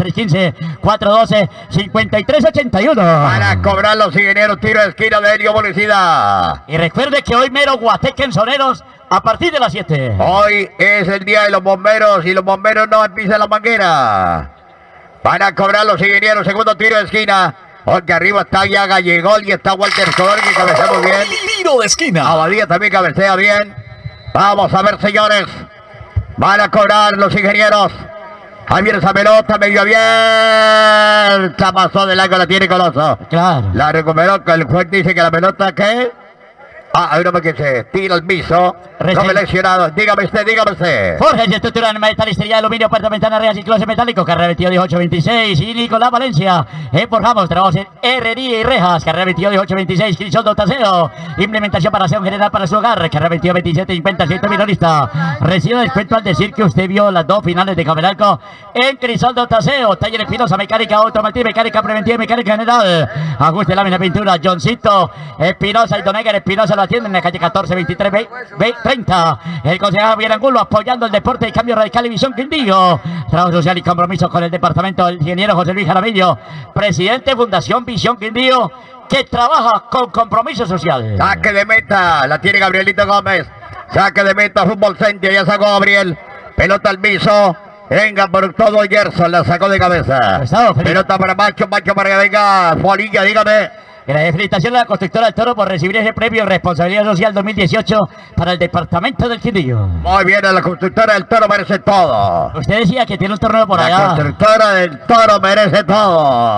315-412-5381. Para cobrar los ingenieros, tiro de esquina de Helio Publicidad. Y recuerde que hoy mero Guateque en Soneros a partir de las 7. Hoy es el día de los bomberos y los bomberos no empiezan la manguera. Para cobrar los ingenieros, segundo tiro de esquina. Porque arriba está ya Gallegol y está Walter Sodor, que cabecea muy bien. Tiro de esquina. Abadía también cabecea bien. Vamos a ver, señores. Van a cobrar los ingenieros. Ahí viene esa pelota, medio abierta. Pasó de largo, la tiene Coloso. Claro. La recuperó, el juez dice que la pelota, ¿qué? Hay uno que se tira al piso. No me lesionado. Dígame usted. Forges y estructura en metalistería, aluminio, puerta, ventana, rejas y closet metálico. Carrera 22, 18, 26. Y Nicolás Valencia. Por Ramos, trabajos en herrería y rejas. Carrera 22, 18, 26. Crisoldo Taseo. Implementación para aseo general para su hogar. Carrera 22, 27, 50, 100 minorista. Recibe descuento al decir que usted vio las dos finales de Cameralco en Crisoldo Taseo. Taller Espinosa, mecánica automotriz, mecánica preventiva y mecánica general. Ajuste, lámina, pintura. Johncito Espinosa y Donegar Espinosa lo atienden en la calle 14, 23, 30. El concejal Javier Angulo apoyando el deporte y cambio radical y Visión Quindío. Trabajo social y compromiso con el departamento del ingeniero José Luis Jaramillo, presidente Fundación Visión Quindío, que trabaja con compromiso social. Saque de meta, la tiene Gabrielito Gómez. Saque de meta, Fútbol Center, ya sacó Gabriel. Pelota al piso. Venga por todo Gerson, la sacó de cabeza. Pelota para Macho para que venga. Juanilla, dígame. La felicitación a la constructora del Toro por recibir ese premio Responsabilidad Social 2018 para el departamento del Quindío. Muy bien, la constructora del Toro merece todo. Usted decía que tiene un torneo por allá. La constructora del Toro merece todo.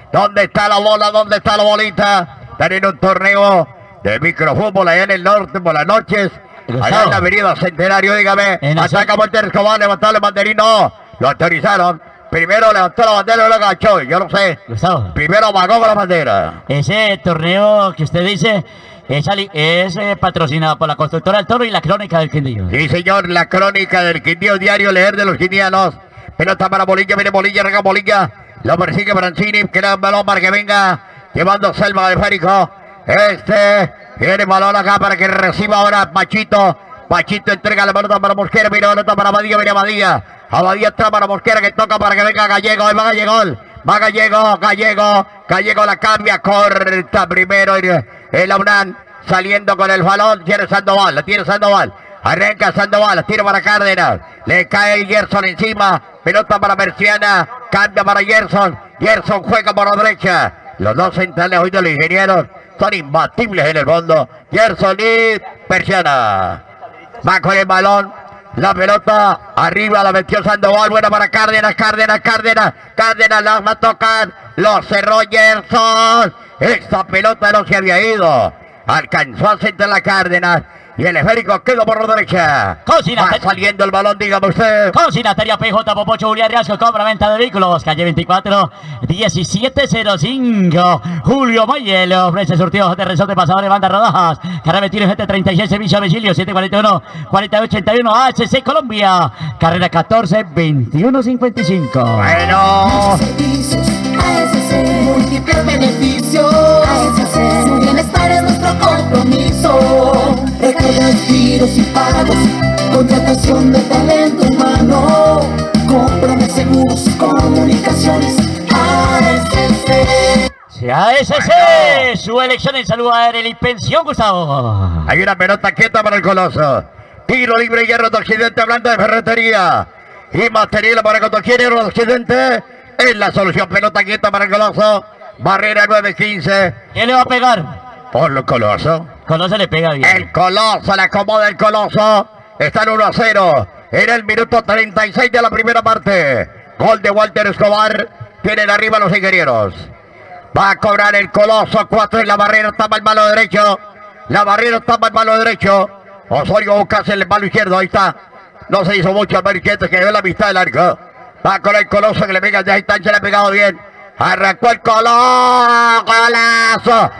¿Dónde está la bola? ¿Dónde está la bolita? Están en un torneo de microfútbol allá en el norte por las noches. Allá en la avenida Centenario, dígame. Ataca Walter Escobar, levantó el banderín, no. Lo autorizaron. Primero levantó la bandera y lo agachó. Yo no sé. Primero vagó con la bandera. Ese torneo que usted dice es patrocinado por la Constructora del Toro y la Crónica del Quindío. Sí, señor, la Crónica del Quindío, diario leer de los quindianos. Pelota para Bolilla, viene Bolilla, rega Bolilla. Lo persigue Brancini, que da un balón para que venga llevando Selma de Férico. Viene balón acá para que reciba ahora Pachito. Pachito entrega la pelota para Mosquera, viene pelota para Abadía, viene Abadía. Abadía está para Mosquera, que toca para que venga Gallego. Ahí va Gallego. Va Gallego la cambia, corta primero el Aunán, saliendo con el balón, tiene Sandoval. Arranca Sandoval, la tira para Cárdenas, le cae Gerson encima, pelota para Persiana, cambia para Gerson juega por la derecha. Los dos centrales hoy de los ingenieros son imbatibles en el fondo, Gerson y Persiana. Va con el balón, la pelota arriba, la metió Sandoval, buena para Cárdenas, la va a tocar, lo cerró Gerson. Esta pelota no se había ido, alcanzó a centrar la Cárdenas. Y el esférico quedó por la derecha. Va saliendo el balón, dígame usted. Consignataria PJ Popocho Julián Riasco, compra-venta de vehículos. Calle 24, 1705. Julio Maye le ofrece surtidos de resorte, pasadores, bandas rodajas. Carrera 21, GT36, servicio a domicilio, 741-4081, ASC Colombia. Carrera 14, 2155. Bueno. Múltiples beneficios. Su bienestar es nuestro compromiso. Recargas, giros y pagos, contratación de talento humano, compra de seguros, comunicaciones, ASC. ASC, su elección en salud aérea y pensión, Gustavo. Hay una pelota quieta para el Coloso. Tiro libre, Hierro de Occidente, hablando de ferretería y material para cuando quiere. Hierro de Occidente es la solución. Pelota quieta para el Coloso. Barrera 9-15. ¿Quién le va a pegar? Por los Coloso. Coloso le pega bien. El Coloso, la acomoda el Coloso. Está en 1-0. En el minuto 36 de la primera parte. Gol de Walter Escobar. Tienen arriba los ingenieros. Va a cobrar el Coloso. 4 en la barrera. Tapa el mano derecho. Osorio busca el mano izquierdo. Ahí está. No se hizo mucho al mano izquierdo, que dio la mitad del arco. Va con el Coloso, que le pega de distancia. Le ha pegado bien. Arrancó el Coloso. ¡Golazo!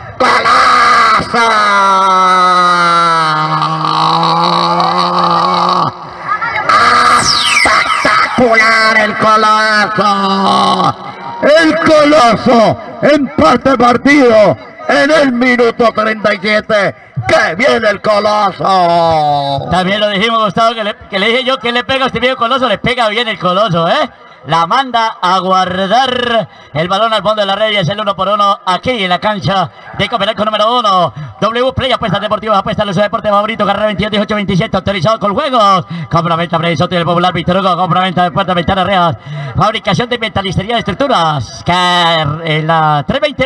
¡Espectacular el Coloso! El Coloso empata el partido en el minuto 37. ¡Que viene el Coloso! También lo dijimos, Gustavo, que le dije yo que le pega a este viejo Coloso. Le pega bien el Coloso, la manda a guardar el balón al fondo de la red y es el 1-1 aquí en la cancha de Copenhague número 1. W Play, apuestas deportivas, apuestas al uso de deporte favorito, carrera 22, 18, 27, autorizado con juegos. Compra-venta Predisote del Popular Víctor Hugo, compra-venta de puertas, ventanas, rejas, fabricación de metalistería de estructuras. En la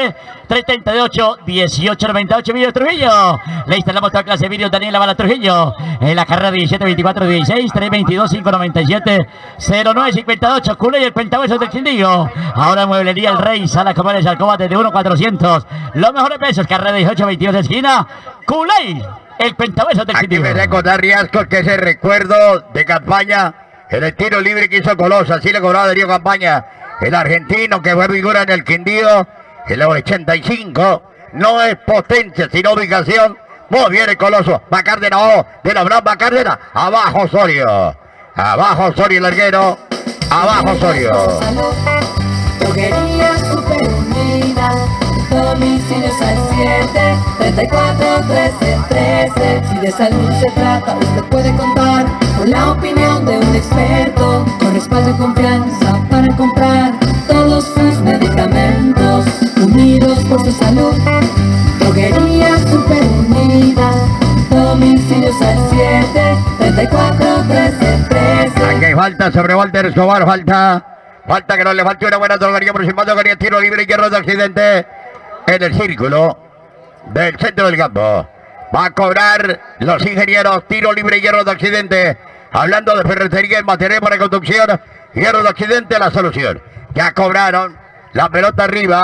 320-338-1898, Vídeo Trujillo. Le instalamos toda clase de vídeos, Daniela Bala Trujillo. En la carrera 17, 24, 16, 322, 597, 0958. Y el Pentahueso del Quindío. Ahora Mueblería El Rey, sala comercial de alcoba desde 1.400. Los mejores precios, carrera 18, 22 de esquina. Culey, el Pentahueso del Quindío. Aquí me recordar Riascos que ese recuerdo de campaña en el tiro libre que hizo Coloso. Así le cobraba Darío Campaña, el argentino que fue figura en el Quindío en los 85. No es potencia, sino ubicación. Muy bien el Coloso. Va Cárdenas, de la Brava Cárdenas. Abajo Osorio. El larguero. Abajo Osorio. Droguería Super Unida, domicilios al 7 34 13 13. Si de salud se trata, usted puede contar con la opinión de un experto, con respaldo y confianza para comprar todos sus medicamentos. Unidos por su salud, Droguería Super Unida, domicilios al 7 34 13 13. Aquí hay falta sobre Walter Escobar, falta que no le falte una buena droguería aproximando con el tiro libre y Hierro de Occidente en el círculo del centro del campo. Va a cobrar los ingenieros, tiro libre y Hierro de Occidente. Hablando de ferretería y material para construcción, Hierro de Occidente la solución. Ya cobraron la pelota arriba.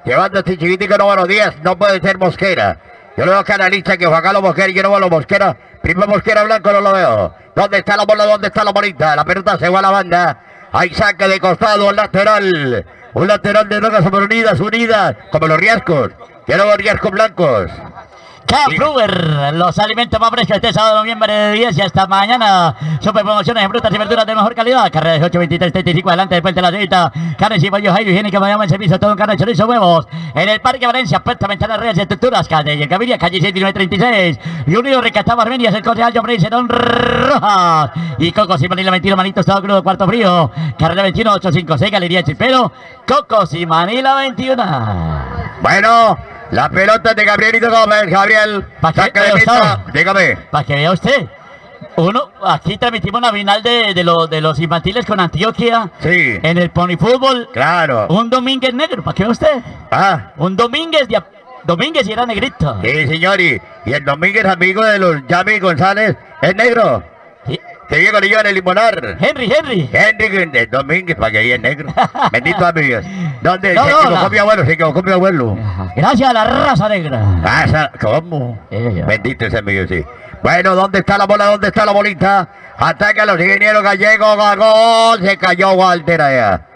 Llevando este chiquitico número 10, no puede ser Mosquera. Yo le veo canalista que Juan Carlos Mosquera y yo no veo a los Mosquera. Primero Mosquera blanco no lo veo. ¿Dónde está la bola? ¿Dónde está la bolita? La pelota se va a la banda. Hay saque de costado al lateral. Un lateral de drogas unidas, como los riascos. Ya no veo riascos blancos. K-Fruber, los alimentos más frescos este sábado de noviembre de 10 y hasta mañana. Super promociones en frutas y verduras de mejor calidad. Carreras 8, 23, 35, adelante después de la cita. Carnes y pollo, jairo, higiénica, mañana en servicio, todo en carne, chorizo, huevos. En el Parque Valencia, puerta, ventanas, redes, estructuras, calle y en Camilia, calle 636. Y unido, recatado, Armenias, el concejal John Prince, Don Rojas. Y Cocos y Manila 21, manitos, todo crudo, cuarto frío. Carrera 21, 856, Galería Chipero. Cocos y Manila 21. Bueno. La pelota de Gabrielito Gómez, Gabriel. Saca de meta, dígame. Para que vea usted. Uno, aquí transmitimos una final de los infantiles con Antioquia. Sí. En el Pony Fútbol. Claro. Un Domínguez negro, ¿para qué vea usted? Ah. Un Domínguez y era negrito. Sí, señor. Y el Domínguez, amigo de los Yami González, es negro. Sí. Se viene con ellos en el limonar. Henry. Henry Domínguez, para que ahí es negro. Bendito amigos. ¿Dónde? No, se equivocó mi abuelo. Gracias a la raza negra. ¿Raza? ¿Cómo? Bendito ese amigo, sí. Bueno, ¿dónde está la bola? ¿Dónde está la bolita? Ataca a los ingenieros gallegos, gol. Se cayó Walter allá.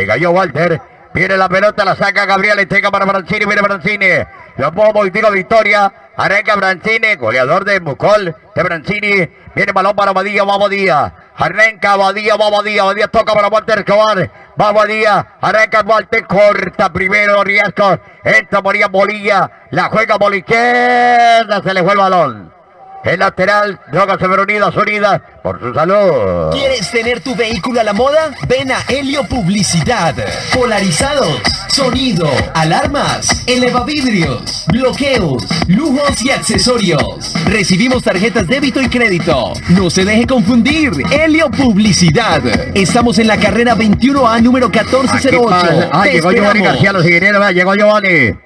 Viene la pelota, la saca Gabriel, entrega para Brancini, viene Brancini. Lo pongo tiro victoria. Arranca Brancini, goleador de Mucol, de Brancini. Viene balón para Badía, va Badía. Arranca Badía, Badía toca para Walter Escobar. Va Badía, arranca Walter, corta primero Riascos. Entra María Bolilla, la juega por la izquierda, se le fue el balón. El lateral, Drogas Unidas, por su salud. ¿Quieres tener tu vehículo a la moda? Ven a Helio Publicidad. Polarizados, sonido, alarmas, elevavidrios, bloqueos, lujos y accesorios. Recibimos tarjetas débito y crédito. No se deje confundir. Helio Publicidad. Estamos en la carrera 21A número 1408. Llegó Giovanni García, los ingenieros. Llegó Giovanni.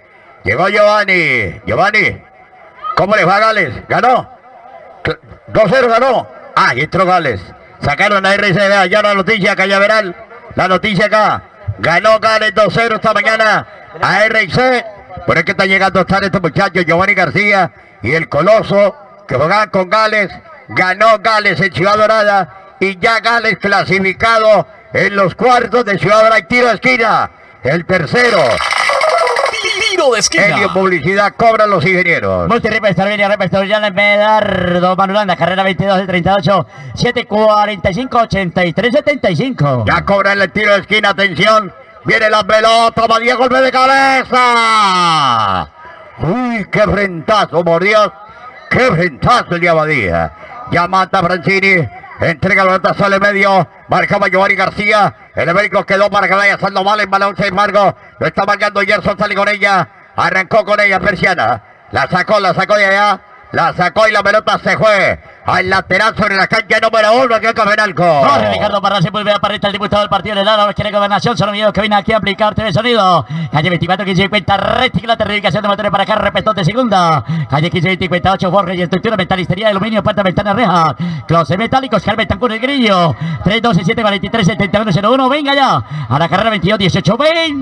¿Cómo le va a Gales? ¿Ganó? 2-0 ganó. Y entró Gales. Sacaron a RCB, ya la noticia, Cañaveral. La noticia acá. Ganó Gales 2-0 esta mañana a RC. Por eso que están llegando tarde estos muchachos, Giovanni García y el Coloso, que juegan con Gales. Ganó Gales en Ciudad Dorada. Y ya Gales clasificado en los cuartos de Ciudad Dorada. Tiro de esquina. El tercero. Tiro de esquina. Helio Publicidad, cobran los ingenieros. Multirepestorial Medardo Manulanda, carrera 22 del 38, 745, 83, 75. Ya cobran el tiro de esquina, atención. Viene la pelota, Badía, golpe de cabeza. Uy, qué frentazo, por Dios. Qué frentazo el día Badía. Ya mata Brancini. Entrega la pelota, sale medio. Marcaba Giovanni García. El Américo quedó para que vaya haciendo mal en balón. Sin embargo, lo está marcando Gerson. Sale con ella. Arrancó con ella Persiana. La sacó de allá. La sacó y la pelota se fue al lateral sobre la cancha número 1 aquí en Cabenalco. Corre Ricardo Parra, se vuelve a Parrita, el diputado del partido de Lara, quiere gobernación, son videos que viene aquí a aplicar TV Sonido. Calle 24, 15, 50, recicla, terrificación de motores para acá, repetón de segunda. Calle 15, 20, 58, forja y estructura, metalistería, aluminio, puerta, ventana, reja. Closet metálicos, Carmen Tancur, el grillo. 3, 12, 7, 43, 71, 01, venga ya. A la carrera 22, 18,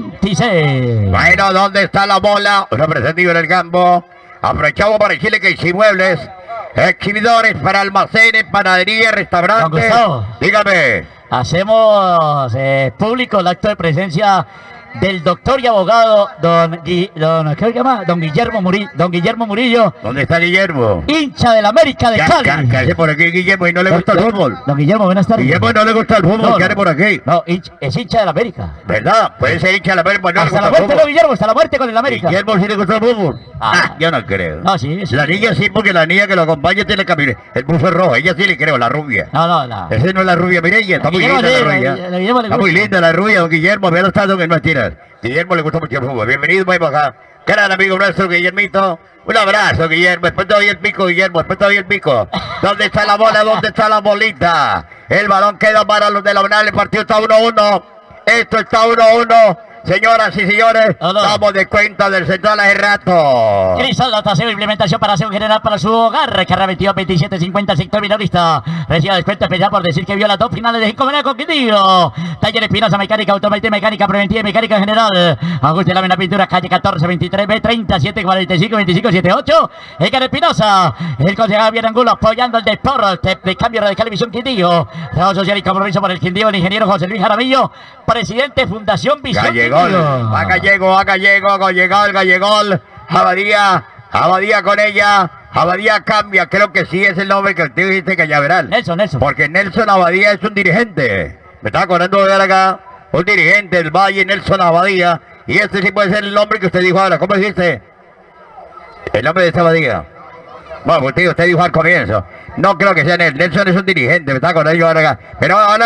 26. Bueno, ¿dónde está la bola? Un representativo en el campo. Aprovechamos para decirle que Inmuebles, exhibidores para almacenes, panadería, restaurantes. Dígame. Hacemos público el acto de presencia del doctor y abogado don Guillermo Murillo. ¿Dónde está Guillermo? Hincha del América de Cali. ¿Qué hace por aquí Guillermo y no le gusta el fútbol? Don Guillermo, buenas tardes. Guillermo no le gusta el fútbol, ¿qué hace por aquí? No, es hincha del América. ¿Verdad? Puede ser hincha del América, no hasta la muerte, no, Guillermo, hasta la muerte con el América. Guillermo sí le gusta el fútbol. Yo no creo. No, sí. La niña sí, porque la niña que lo acompaña tiene que el buzo rojo, ella sí le creo, la rubia. No. Ese no es la rubia, mire ella, está muy linda la rubia. Está muy linda la rubia, don Guillermo, vea los estados que no estiras. Guillermo le gusta mucho el fútbol. Bienvenido, muy acá. Gran amigo nuestro, Guillermito. Un abrazo, Guillermo. Después todavía el pico, Guillermo. Después todavía el pico. ¿Dónde está la bola? ¿Dónde está la bolita? El balón queda para los de la UNAL. El partido está 1-1. Esto está 1-1. Señoras y señores, damos de cuenta del central hace rato. Cristal, dotación, implementación para aseo general para su hogar. Carrera 22, 27, 50, sector minorista. Reciba descuento especial por decir que vio las 2 finales de Inconveniente con Quindío. Taller Espinosa, mecánica, automática, mecánica preventiva y mecánica en general. Ajuste la pintura, calle 14, 23, B30, 745, 25, 78. Edgar Espinosa, el concejal Javier Angulo apoyando el deporte de Cambio Radical y Visión Quindío. Trabajo social y compromiso por el Quindío, el ingeniero José Luis Jaramillo, presidente Fundación Visión Gallegol, Quindío. Gallegol, Abadía con ella. Abadía cambia, creo que sí es el nombre que usted dijiste, Cañaveral. Nelson. Porque Nelson Abadía es un dirigente. Me estaba acordando de ver acá. Un dirigente del Valle, Nelson Abadía. Y este sí puede ser el nombre que usted dijo ahora. ¿Cómo dijiste? El nombre de esta Abadía. Bueno, usted dijo al comienzo. No creo que sea Nelson es un dirigente. Me estaba acordando yo ahora acá. Pero ahora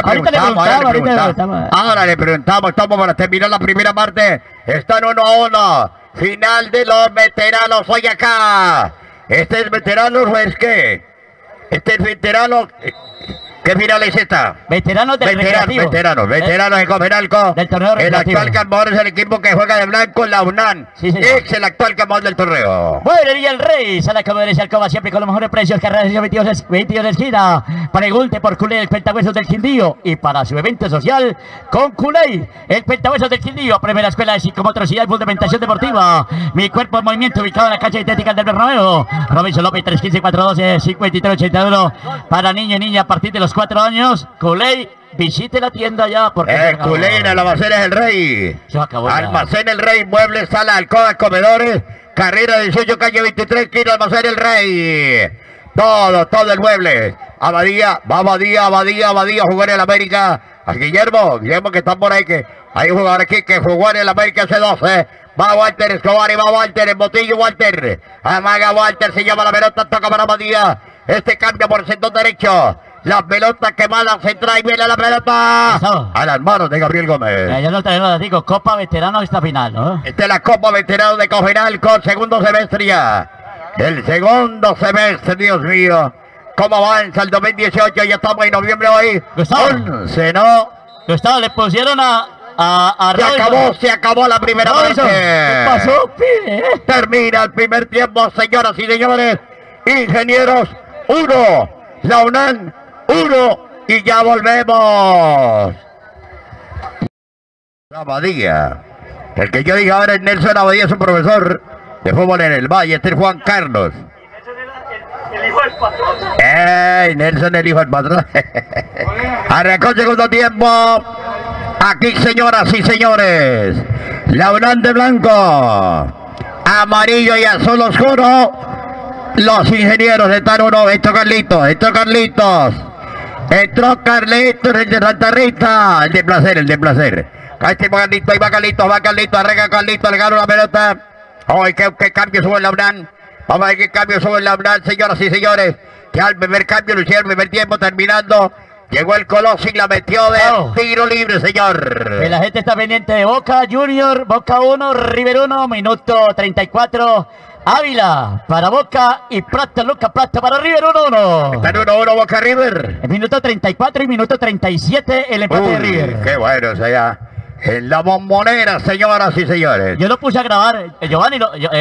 le preguntamos. Estamos para terminar la primera parte. Están 1-1. Final de los veteranos hoy acá. ¿Este es veterano o es qué? Este es veterano. ¿Qué final es esta? Veteranos del recreativo. Veteranos en Copenalco. Del torneo recreativo. El actual campeón es el equipo que juega de blanco, la UNAM. Sí, señor. Es el actual campeón del torneo. Bueno, y el Rey, sala como de Alcoba, siempre con los mejores precios, carreras 22 de esquina. Pregunte por Culey, el Pentahuesos del Quindío. Y para su evento social, con Culey, el Pentahuesos del Quindío. Primera escuela de psicomotricidad y fundamentación deportiva. Mi cuerpo en movimiento, ubicado en la cancha estética del Bernabéu. Robinson López, 315-412-5382. Para niño y niña a partir de los 4 años. Culey, visite la tienda ya. Porque Culey en el Almacén El Rey. Almacén El Rey, muebles, sala, alcobas, comedores. Carrera 18, calle 23, quiero Almacén El Rey. Todo el mueble. Abadía, jugó en el América. A Guillermo que está por ahí, que hay un jugador aquí que jugó en el América hace 12. Va Walter Escobar y va Walter, en botillo Walter. Amaga Walter, se llama la pelota, toca para Abadía. Este cambia por el sector derecho. La pelota quemada, se trae, viene la pelota. A las manos de Gabriel Gómez. Ya no te digo, Copa Veterano esta final, ¿no? Esta es la Copa Veterano de Copenalco, segundo semestre ya. El segundo semestre, Dios mío. ¿Cómo avanza el 2018? Ya estamos en noviembre hoy. 11, ¿no? Gustavo, le pusieron Se acabó la primera parte. ¿Qué pasó, pibe? Termina el primer tiempo, señoras y señores. Ingenieros, 1. La UNAM, 1. Y ya volvemos. Abadía. El que yo diga ahora es Nelson Abadía, es un profesor de fútbol en el Valle. Este es Juan Carlos. El hijo del patrón. Nelson, el hijo del patrón. Arrancó el segundo tiempo. Aquí, señoras y señores, la UNAM de blanco, amarillo y azul oscuro. Los ingenieros están 1. Entró Carlitos. Entró Carlitos, el de Santa Rita. El de placer. Ahí va Carlitos, arranca Carlitos, le gana la pelota. Ay, qué cambio sube la UNAM. Vamos a ver qué cambio sube la UNAM, señoras y señores. Ya el primer cambio lo hicieron, el primer tiempo terminando. Llegó el Colossi y la metió de tiro libre, señor. La gente está pendiente de Boca Junior, Boca 1, River 1, minuto 34. Ávila para Boca y Plata, Lucas Plata para River 1-1. Están 1-1 Boca River. El minuto 34 y minuto 37 el empate de River. Qué bueno, o sea, ya. En la Bombonera, señoras y señores. Yo lo puse a grabar, Giovanni,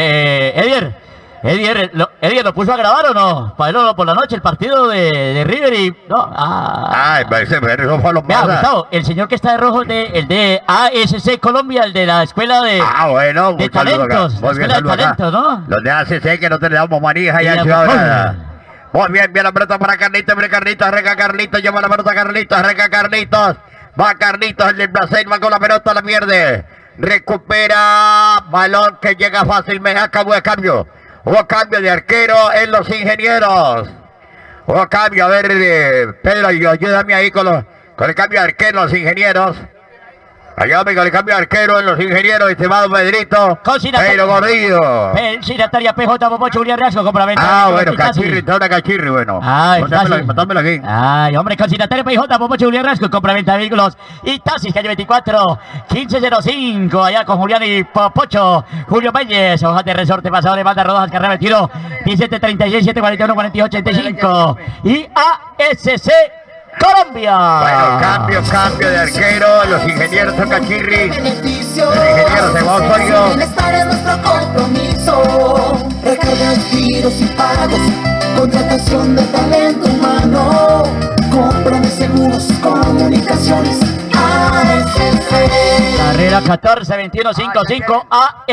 Edier, ¿lo puso a grabar o no? Para verlo por la noche, el partido de River y... No, eso fue lo más. Gustavo, el señor que está de rojo, el de ASC Colombia, el de la escuela de... bueno, de talentos, la escuela de talentos, ¿no? Los de ASC que no te le damos manija allá en Ciudad. Muy bien, la pelota para Carlitos, arranca Carlitos, lleva la pelota Carlitos, arranca Carlitos. Va Carlitos, el del placer, va con la pelota, la pierde. Recupera, balón que llega fácil, me acabó de cambio. Hubo cambio de arquero en los ingenieros. Hubo cambio, a ver, Pedro, ayúdame ahí con el cambio de arquero en los ingenieros. Ayúdame con el cambio de arquero en los ingenieros, estimado Pedrito. Pedro Gordillo. Consignataria PJ Popocho Julián Riasco, compra-venta. Bueno, Cachirri, está una Cachirri, bueno. Mátamelo aquí. Hombre, consignataria PJ Popocho Julián Riasco, compra-venta de vehículos. Y taxis, calle 24, 1505, allá con Julián y Popocho. Julio Pérez, hojas de resorte, pasado de banda, rodajas, carrera, tiro, 1736, 741, 48, 85. Y ASC Colombia. Bueno, cambio de arquero. Los ingenieros son Cachirri. Los ingenieros de Osorio. Bienestar es nuestro compromiso. Recargas, giros y pagos. Contratación de talento humano. 14, 21, 5, 5,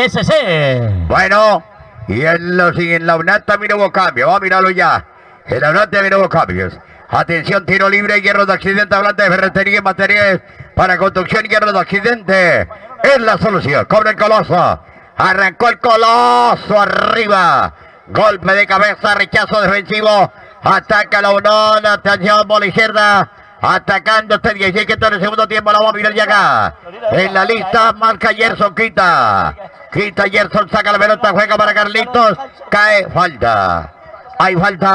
ASC. Bueno, y en la UNAT también hubo cambio. Vamos a mirarlo ya. En la UNAT también hubo cambios. Atención, tiro libre, hierro de accidente, hablante de ferretería y materiales para construcción, hierro de accidente. Es la solución. Cobra el Coloso. Arrancó el Coloso arriba. Golpe de cabeza, rechazo defensivo. Ataca la UNAT, atención, bola izquierda. Atacando este 16 que está en el segundo tiempo. La vamos a mirar ya acá. En la lista marca Gerson, quita Gerson, saca la pelota, juega para Carlitos. Cae, falta. Hay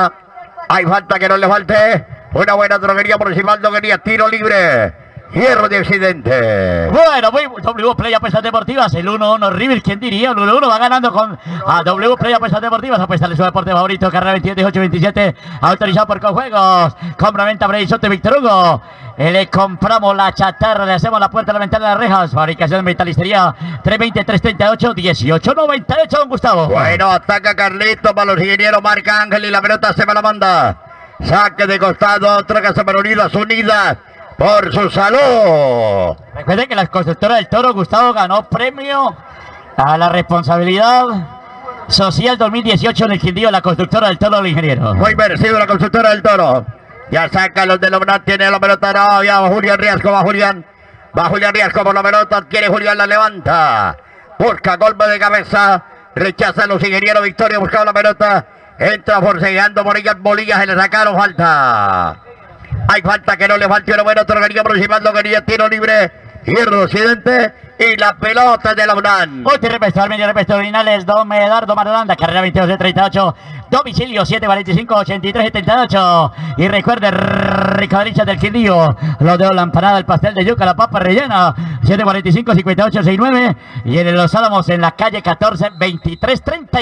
falta que no le falte. Una buena droguería municipal, droguería, tiro libre. Hierro de accidente. Bueno, W Play Apuestas Deportivas, el 1-1 River, ¿quién diría? El 1-1 va ganando con W Play Apuestas Deportivas, apuesta de su deporte favorito, carrera 28, 18, 27, autorizado por Conjuegos, compra-venta Bredisote Víctor Hugo. Le compramos la chatarra, le hacemos la puerta, la ventana, las rejas, fabricación de metalistería, 320, 338, 1898, don Gustavo. Bueno, ataca Carlitos para los ingenieros, marca Ángel y la pelota se me la manda. Saque de costado, otra casa unidas por su salud. Recuerden que la constructora del Toro, Gustavo, ganó premio a la responsabilidad social 2018 en el Quindío, la constructora del Toro del ingeniero. Muy merecido la constructora del Toro. Ya saca los de la UNAT, tiene la pelota, no, ya va Julián Riasco, va Julián Riasco por la pelota, quiere Julián, la levanta. Busca golpe de cabeza, rechaza a los ingenieros, Victoria buscaba la pelota, entra forcejeando Bolillas, se le sacaron falta. Hay falta que no le falte una buena droguería municipal, droguería, tiro libre, hierro accidente y la pelota de la UNAM. Multirrepesto, medio repesto orinales, Don Medardo Marolanda, carrera 22 de 38, domicilio 745 83 78. Y recuerde, Ricadrichas del Quindío, lo de la empanada, el pastel de yuca, la papa rellena, 745 58 69. Y en Los Álamos, en la calle 14 23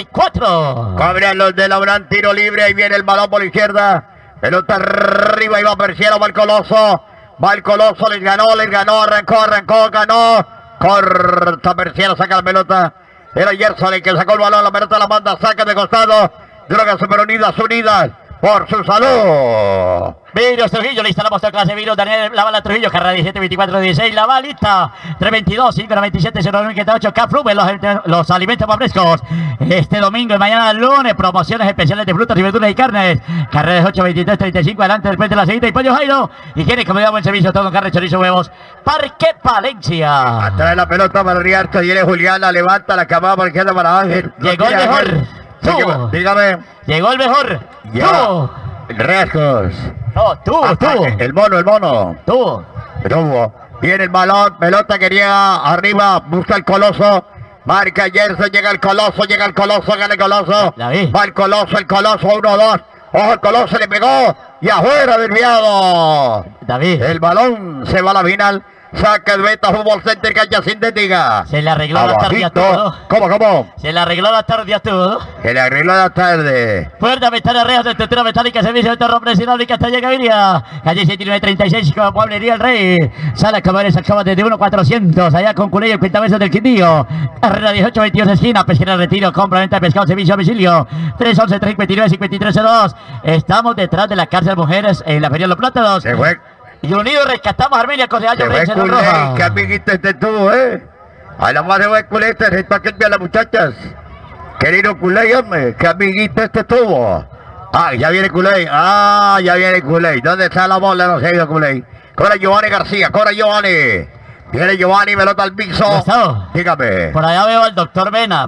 34. Cobran los de la UNAM, tiro libre, ahí viene el balón por la izquierda. Pelota arriba y va Perciero, va el Coloso, les ganó, arrancó, ganó, corta Perciero, saca la pelota, era Gerson el que sacó el balón, la pelota la manda, saca de costado, Drogas Superunidas, unidas por su salud. Vidrios Trujillo, le instalamos toda clase de vidrios, Daniel Lavala Trujillo, carrera 17, 24, 16, la balita, 322, 597, 0958, Caprume, los alimentos más frescos. Este domingo y mañana lunes, promociones especiales de frutas y verduras y carnes, carreras 8, 23, 35, adelante después de la seguida y Pollo Jairo, y quiere que me da buen servicio, todo con carne, chorizo, huevos, Parque Palencia. Atrae la pelota para Riarco, viene Julián, la levanta, la camada por izquierda para Ángel. Llegó el mejor. Tú. Dígame. Llegó el mejor. Ya. Tú. Riascos. No, tú. El mono. Tú. Viene el balón, pelota que llega arriba, busca el Coloso. Marca Gerson, llega el Coloso, gana el Coloso. Va el Coloso, 1-2. Ojo, el Coloso le pegó y afuera desviado. David. El balón se va a la final. Saca el Beta Fútbol Center, cancha sintética. Se le arregló la tarde a todo. ¿Cómo? Se le arregló la tarde a todo. Se le arregló la tarde. Puerta, ventana, rejas de estructura metálica, servicio de torre presionable y Castilla Gaviria. Calle 7936, como Pueblería El Rey. Sala Cabares, acaba desde 1-400. Allá con Culey, el Quintabeso del Quindío. Carrera 18, 22, esquina. Pesquera Retiro, compra, venta de pescado, servicio a domicilio. 311, 329, 5302. Estamos detrás de la cárcel Mujeres en la Feria de los Plátanos. Se fue. Y unidos rescatamos a Armenia con el año Reyes en Roja. Qué amiguito este tuvo, A la madre de Culey, para que a las muchachas. Querido Culey, hombre, qué amiguito este tuvo. Ya viene Culey. ¿Dónde está la bola? No se ha ido Culey. Cobra Giovanni García, Viene Giovanni, pelota al piso. Dígame. Por allá veo al doctor Mena,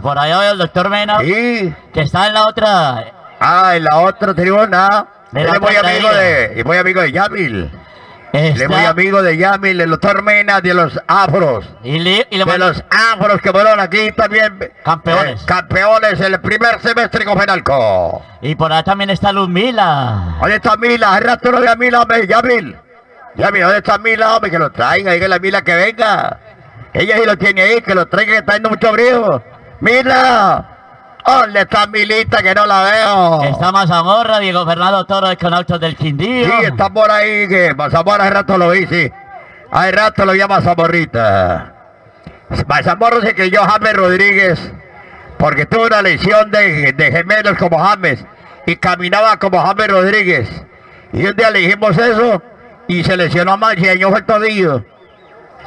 ¿Sí? Que está en la otra. En la otra tribuna. Él es muy amigo de Yamil. Él es muy amigo de Yamil, el doctor Mena, de los afros. De los afros que fueron aquí también. Campeones el primer semestre con Penalco. Y por allá también está Luz Mila. ¿Dónde está Mila? Al rato no de Mila, hombre, Yamil, ¿dónde está Mila, hombre? Que lo traiga, diga la Mila que venga. Ella sí lo tiene ahí, que lo traiga, que está dando mucho frío. Mila. ¿Dónde está Milita que no la veo? Está Mazamorra, Diego Fernando Toro de Conautos del Quindío. Sí, está por ahí, que Mazamorra hace rato lo vi, sí. Hace rato lo vi a Mazamorrita. Mazamorra se creyó James Rodríguez porque tuvo una lesión de gemelos como James y caminaba como James Rodríguez. Y un día le dijimos eso y se lesionó más y dañó el tobillo.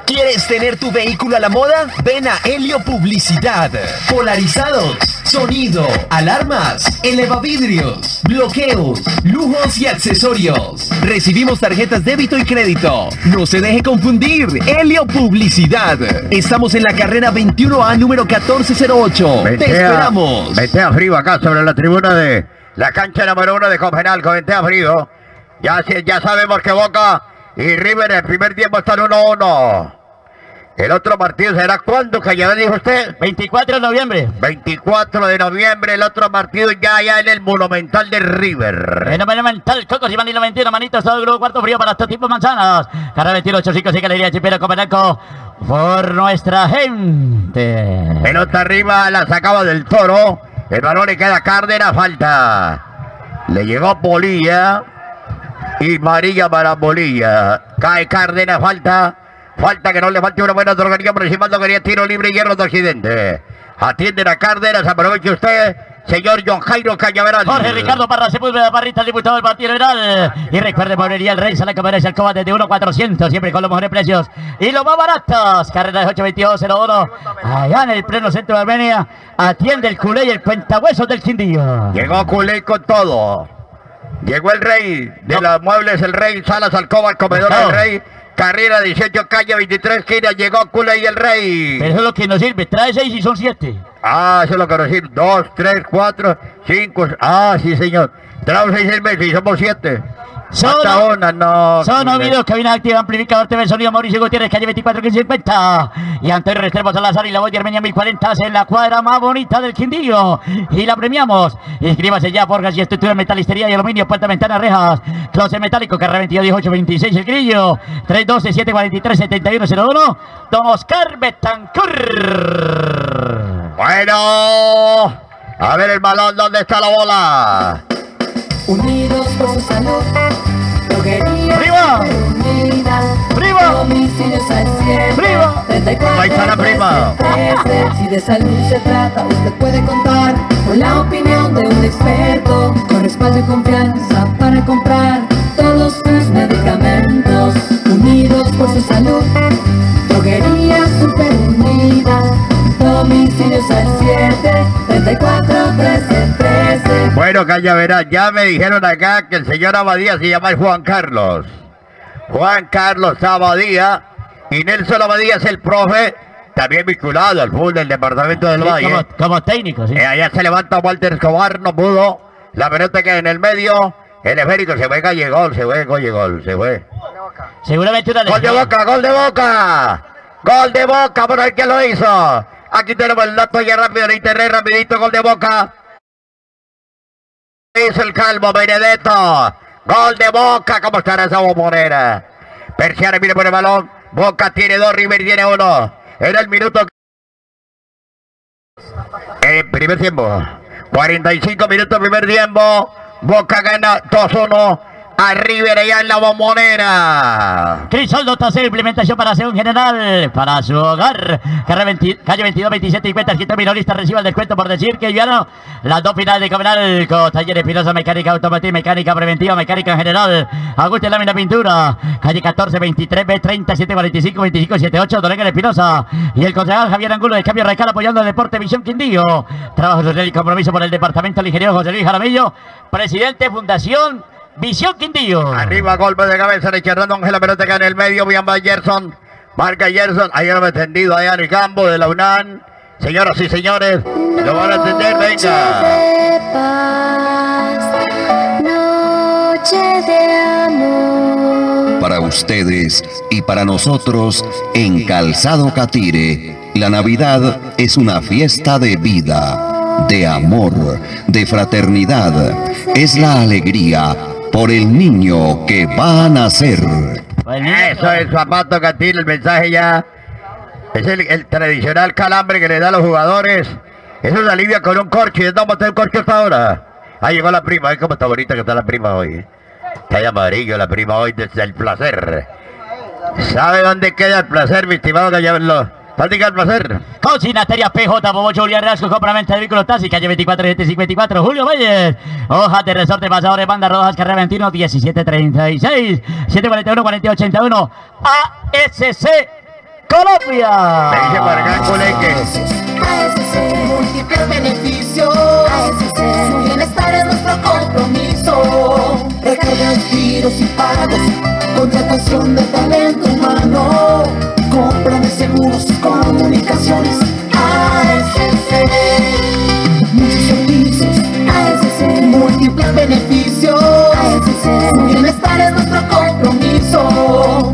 ¿Quieres tener tu vehículo a la moda? Ven a Helio Publicidad. Polarizados, sonido, alarmas, elevavidrios, bloqueos, lujos y accesorios. Recibimos tarjetas débito y crédito. No se deje confundir. Helio Publicidad. Estamos en la carrera 21A número 1408. Te esperamos. Vente a frío acá sobre la tribuna de la cancha número 1 de Convenalco. Vente a frío. Ya sabemos que Boca y River el primer tiempo están 1-1. El otro partido será ¿cuándo, que ya dijo usted? 24 de noviembre. 24 de noviembre, el otro partido ya en el Monumental de River. En el Monumental, Cocos y Manilo 21, manitos, todo el grupo cuarto frío para estos tipos manzanas. Carrera 28, 5, 5, alegría, chipero, Copenhague, por nuestra gente. Pelota arriba, la sacaba del Toro. El balón le queda a Cárdenas, falta. Le llegó Bolilla. Y amarilla para Bolilla. Cae Cárdenas, falta. Falta que no le falte una buena drogaría por encima de quería tiro libre y hierro de Occidente. Atienden a Cárdenas, aproveche usted, señor John Jairo Cañaveral. Jorge Ricardo Parra Sepúlveda Parrita, el diputado del Partido Liberal. Y recuerde, Morería el Rey, sale que merece el Alcoba desde 1.400, siempre con los mejores precios y los más baratos. Carrera de 82201, allá en el pleno centro de Armenia. Atiende el culé y el cuentahuesos del Quindío. Llegó culé con todo. Llegó el Rey de los muebles, el Rey, Salas, Alcoba, el comedor del Rey. Carrera 18, calle 23, esquina, llegó Culé y el Rey. Pero eso es lo que nos sirve, trae 6 y son 7. Ah, eso es lo que nos sirve, 2, 3, 4, 5, sí señor. Trae 6 meses y somos 7. Son videos, cabina activa, amplificador TV, sonido Mauricio Gutiérrez, calle 24, 1550. Y Antonio Restrepo Salazar y la voz de Armenia 1040 en la cuadra más bonita del Quindío. Y la premiamos. Inscríbase ya, Forjas y estructura de metalistería y aluminio, puerta, ventana, rejas. Closet metálico, carrera 22, 18, 26, el grillo. 312, 743, 7101. Don Oscar Betancur. Bueno, a ver el balón, ¿dónde está la bola? Unidos por su salud, droguería ¡Prima! unida, ¡Prima! domicilios al 100, ¡Prima! 34, Ahí está la prima. 13. Si de salud se trata, usted puede contar con la opinión de un experto, con respaldo y confianza para comprar todos sus medicamentos. Unidos por su salud, droguería super unida, domicilios al 7, 34, 13, 13. Bueno, Cañaveral, ya me dijeron acá que el señor Abadía se llama Juan Carlos. Juan Carlos Abadía y Nelson Abadía es el profe, también vinculado al fútbol del departamento del Valle. Como técnico, sí. Allá se levanta Walter Escobar, no pudo. La pelota queda en el medio. El esférico se fue, calle gol, se fue. Seguramente una Gol de Boca, gol de Boca. Gol de Boca, por el que lo hizo. Aquí tenemos el dato ya rápido en internet, rapidito, gol de Boca. Hizo el Calvo Benedetto. Gol de Boca, ¿cómo estará esa bombonera? Persiana mire por el balón. Boca tiene 2, River tiene 1. Era el minuto. Primer tiempo. 45 minutos, primer tiempo. Boca gana 2-1. A River allá en la bombonera. Crisoldo Tacer, implementación para hacer un general para su hogar. Calle 22, 27 y cuenta, esquina minorista, reciba el descuento por decir que ya las dos finales de Copenhague, Taller Espinosa, mecánica automotriz, mecánica preventiva, mecánica en general. Ajuste lámina pintura. Calle 14, 23, B30, 745, 25, 78, Donegal Espinosa. Y el concejal Javier Angulo de Cambio Radical apoyando el deporte Visión Quindío. Trabajo social y compromiso por el departamento del ingeniero José Luis Jaramillo, presidente Fundación Visión Quindío. Arriba, golpe de cabeza de Cherrando Ángel, la pelota que en el medio, bien va Gerson. Marca Gerson, ahí lo ha tendido allá en el campo de la UNAM. Señoras y señores, lo van a atender, venga. Noche de amor. Para ustedes y para nosotros, en Calzado Catire, la Navidad es una fiesta de vida, de amor, de fraternidad. Es la alegría por el niño que va a nacer. Eso es Zapato Catire, el mensaje ya. Es el tradicional calambre que le da a los jugadores. Eso se alivia con un corcho. ¿Y dónde está el corcho hasta ahora? Ahí llegó la prima. ¿Cómo está bonita que está la prima hoy? Está de amarillo la prima hoy desde el placer. ¿Sabe dónde queda el placer, mi estimado Gallardo? ¿Dónde queda el placer? Cocinatería PJ, Bobocho, Julián Rasco, compra-venta de vehículos taxi, calle 24, 754, Julio Valles. Hojas de resorte, pasadores, bandas rojas, carrera 21, 1736, 741, 4081, ASC Colombia. Me dice para acá, coleque. ASC, múltiples beneficios. ASC, su bienestar es nuestro compromiso. Recargas, giros y pagos, contratación de talento humano, compra de seguros y comunicaciones. ASC, muchos servicios. ASC, múltiples beneficios. ASC, su bienestar es nuestro compromiso.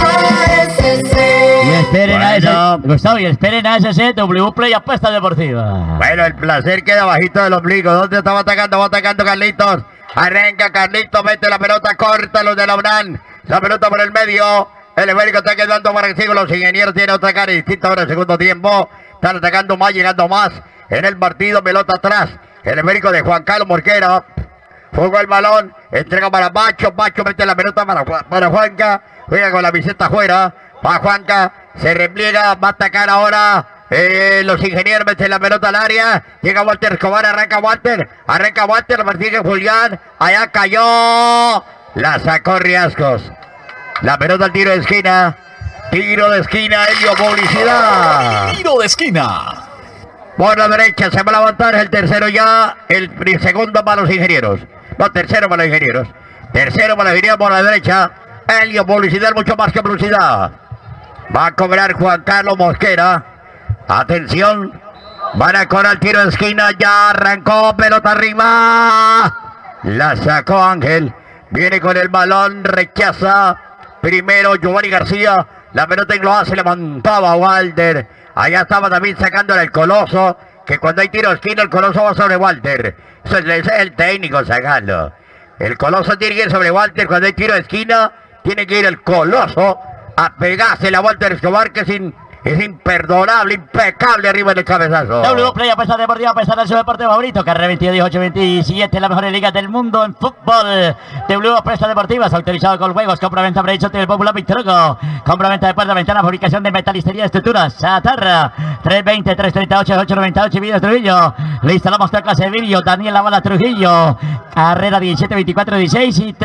Y esperen a ese, Gustavo, y esperen a ese W Play Apuesta Deportiva. Bueno, el placer queda bajito del ombligo. ¿Dónde está atacando? Va atacando Carlitos. Arranca Carlitos, mete la pelota corta, los de la UNAM. La pelota por el medio. El Ibérico está quedando para el siglo. Los ingenieros tienen otra cara distinta ahora en el segundo tiempo. Están atacando más, llegando más en el partido. Pelota atrás. El Ibérico de Juan Carlos Morquera. Jugó el balón. Entrega para Bacho. Bacho mete la pelota para Juanca. Juega con la viseta afuera. Va Juanca. Se repliega. Va a atacar ahora. Los ingenieros meten la pelota al área. Llega Walter Escobar. Arranca Walter. La persigue Julián. Allá cayó. La sacó Riascos. La pelota al tiro de esquina. Tiro de esquina. Helio, publicidad. Tiro de esquina. Por la derecha se va a levantar el tercero ya. El segundo para los ingenieros. No, tercero para los ingenieros. Tercero para los ingenieros por la derecha. Helio, publicidad, mucho más que publicidad. Va a cobrar Juan Carlos Mosquera. Atención. Van a cobrar el tiro de esquina. Ya arrancó. Pelota arriba. La sacó Ángel. Viene con el balón. Rechaza. Primero Giovanni García. La pelota en lo hace. Levantaba Walter. Allá estaba también sacándole el Coloso. Que cuando hay tiro de esquina el Coloso va sobre Walter. Eso es el técnico sacando. El Coloso tiene que ir sobre Walter. Cuando hay tiro de esquina tiene que ir el Coloso a pegarse a Walter Escobar, que es imperdonable, impecable arriba del cabezazo. W Play Apuesta Deportiva, apuesta de su deporte favorito. Carrera 22-18-27, la mejor liga del mundo en fútbol. W Apuesta Deportiva, autorizado con juegos, compra-venta precio del Popular Victroco. Compra-venta de puerta, ventana, fabricación de metalistería, estructuras, chatarra. 320-338-898, Vídeos Trujillo. Le instalamos toda clase de vídeo. Daniel Lavala Trujillo. Carrera 17-24-16 y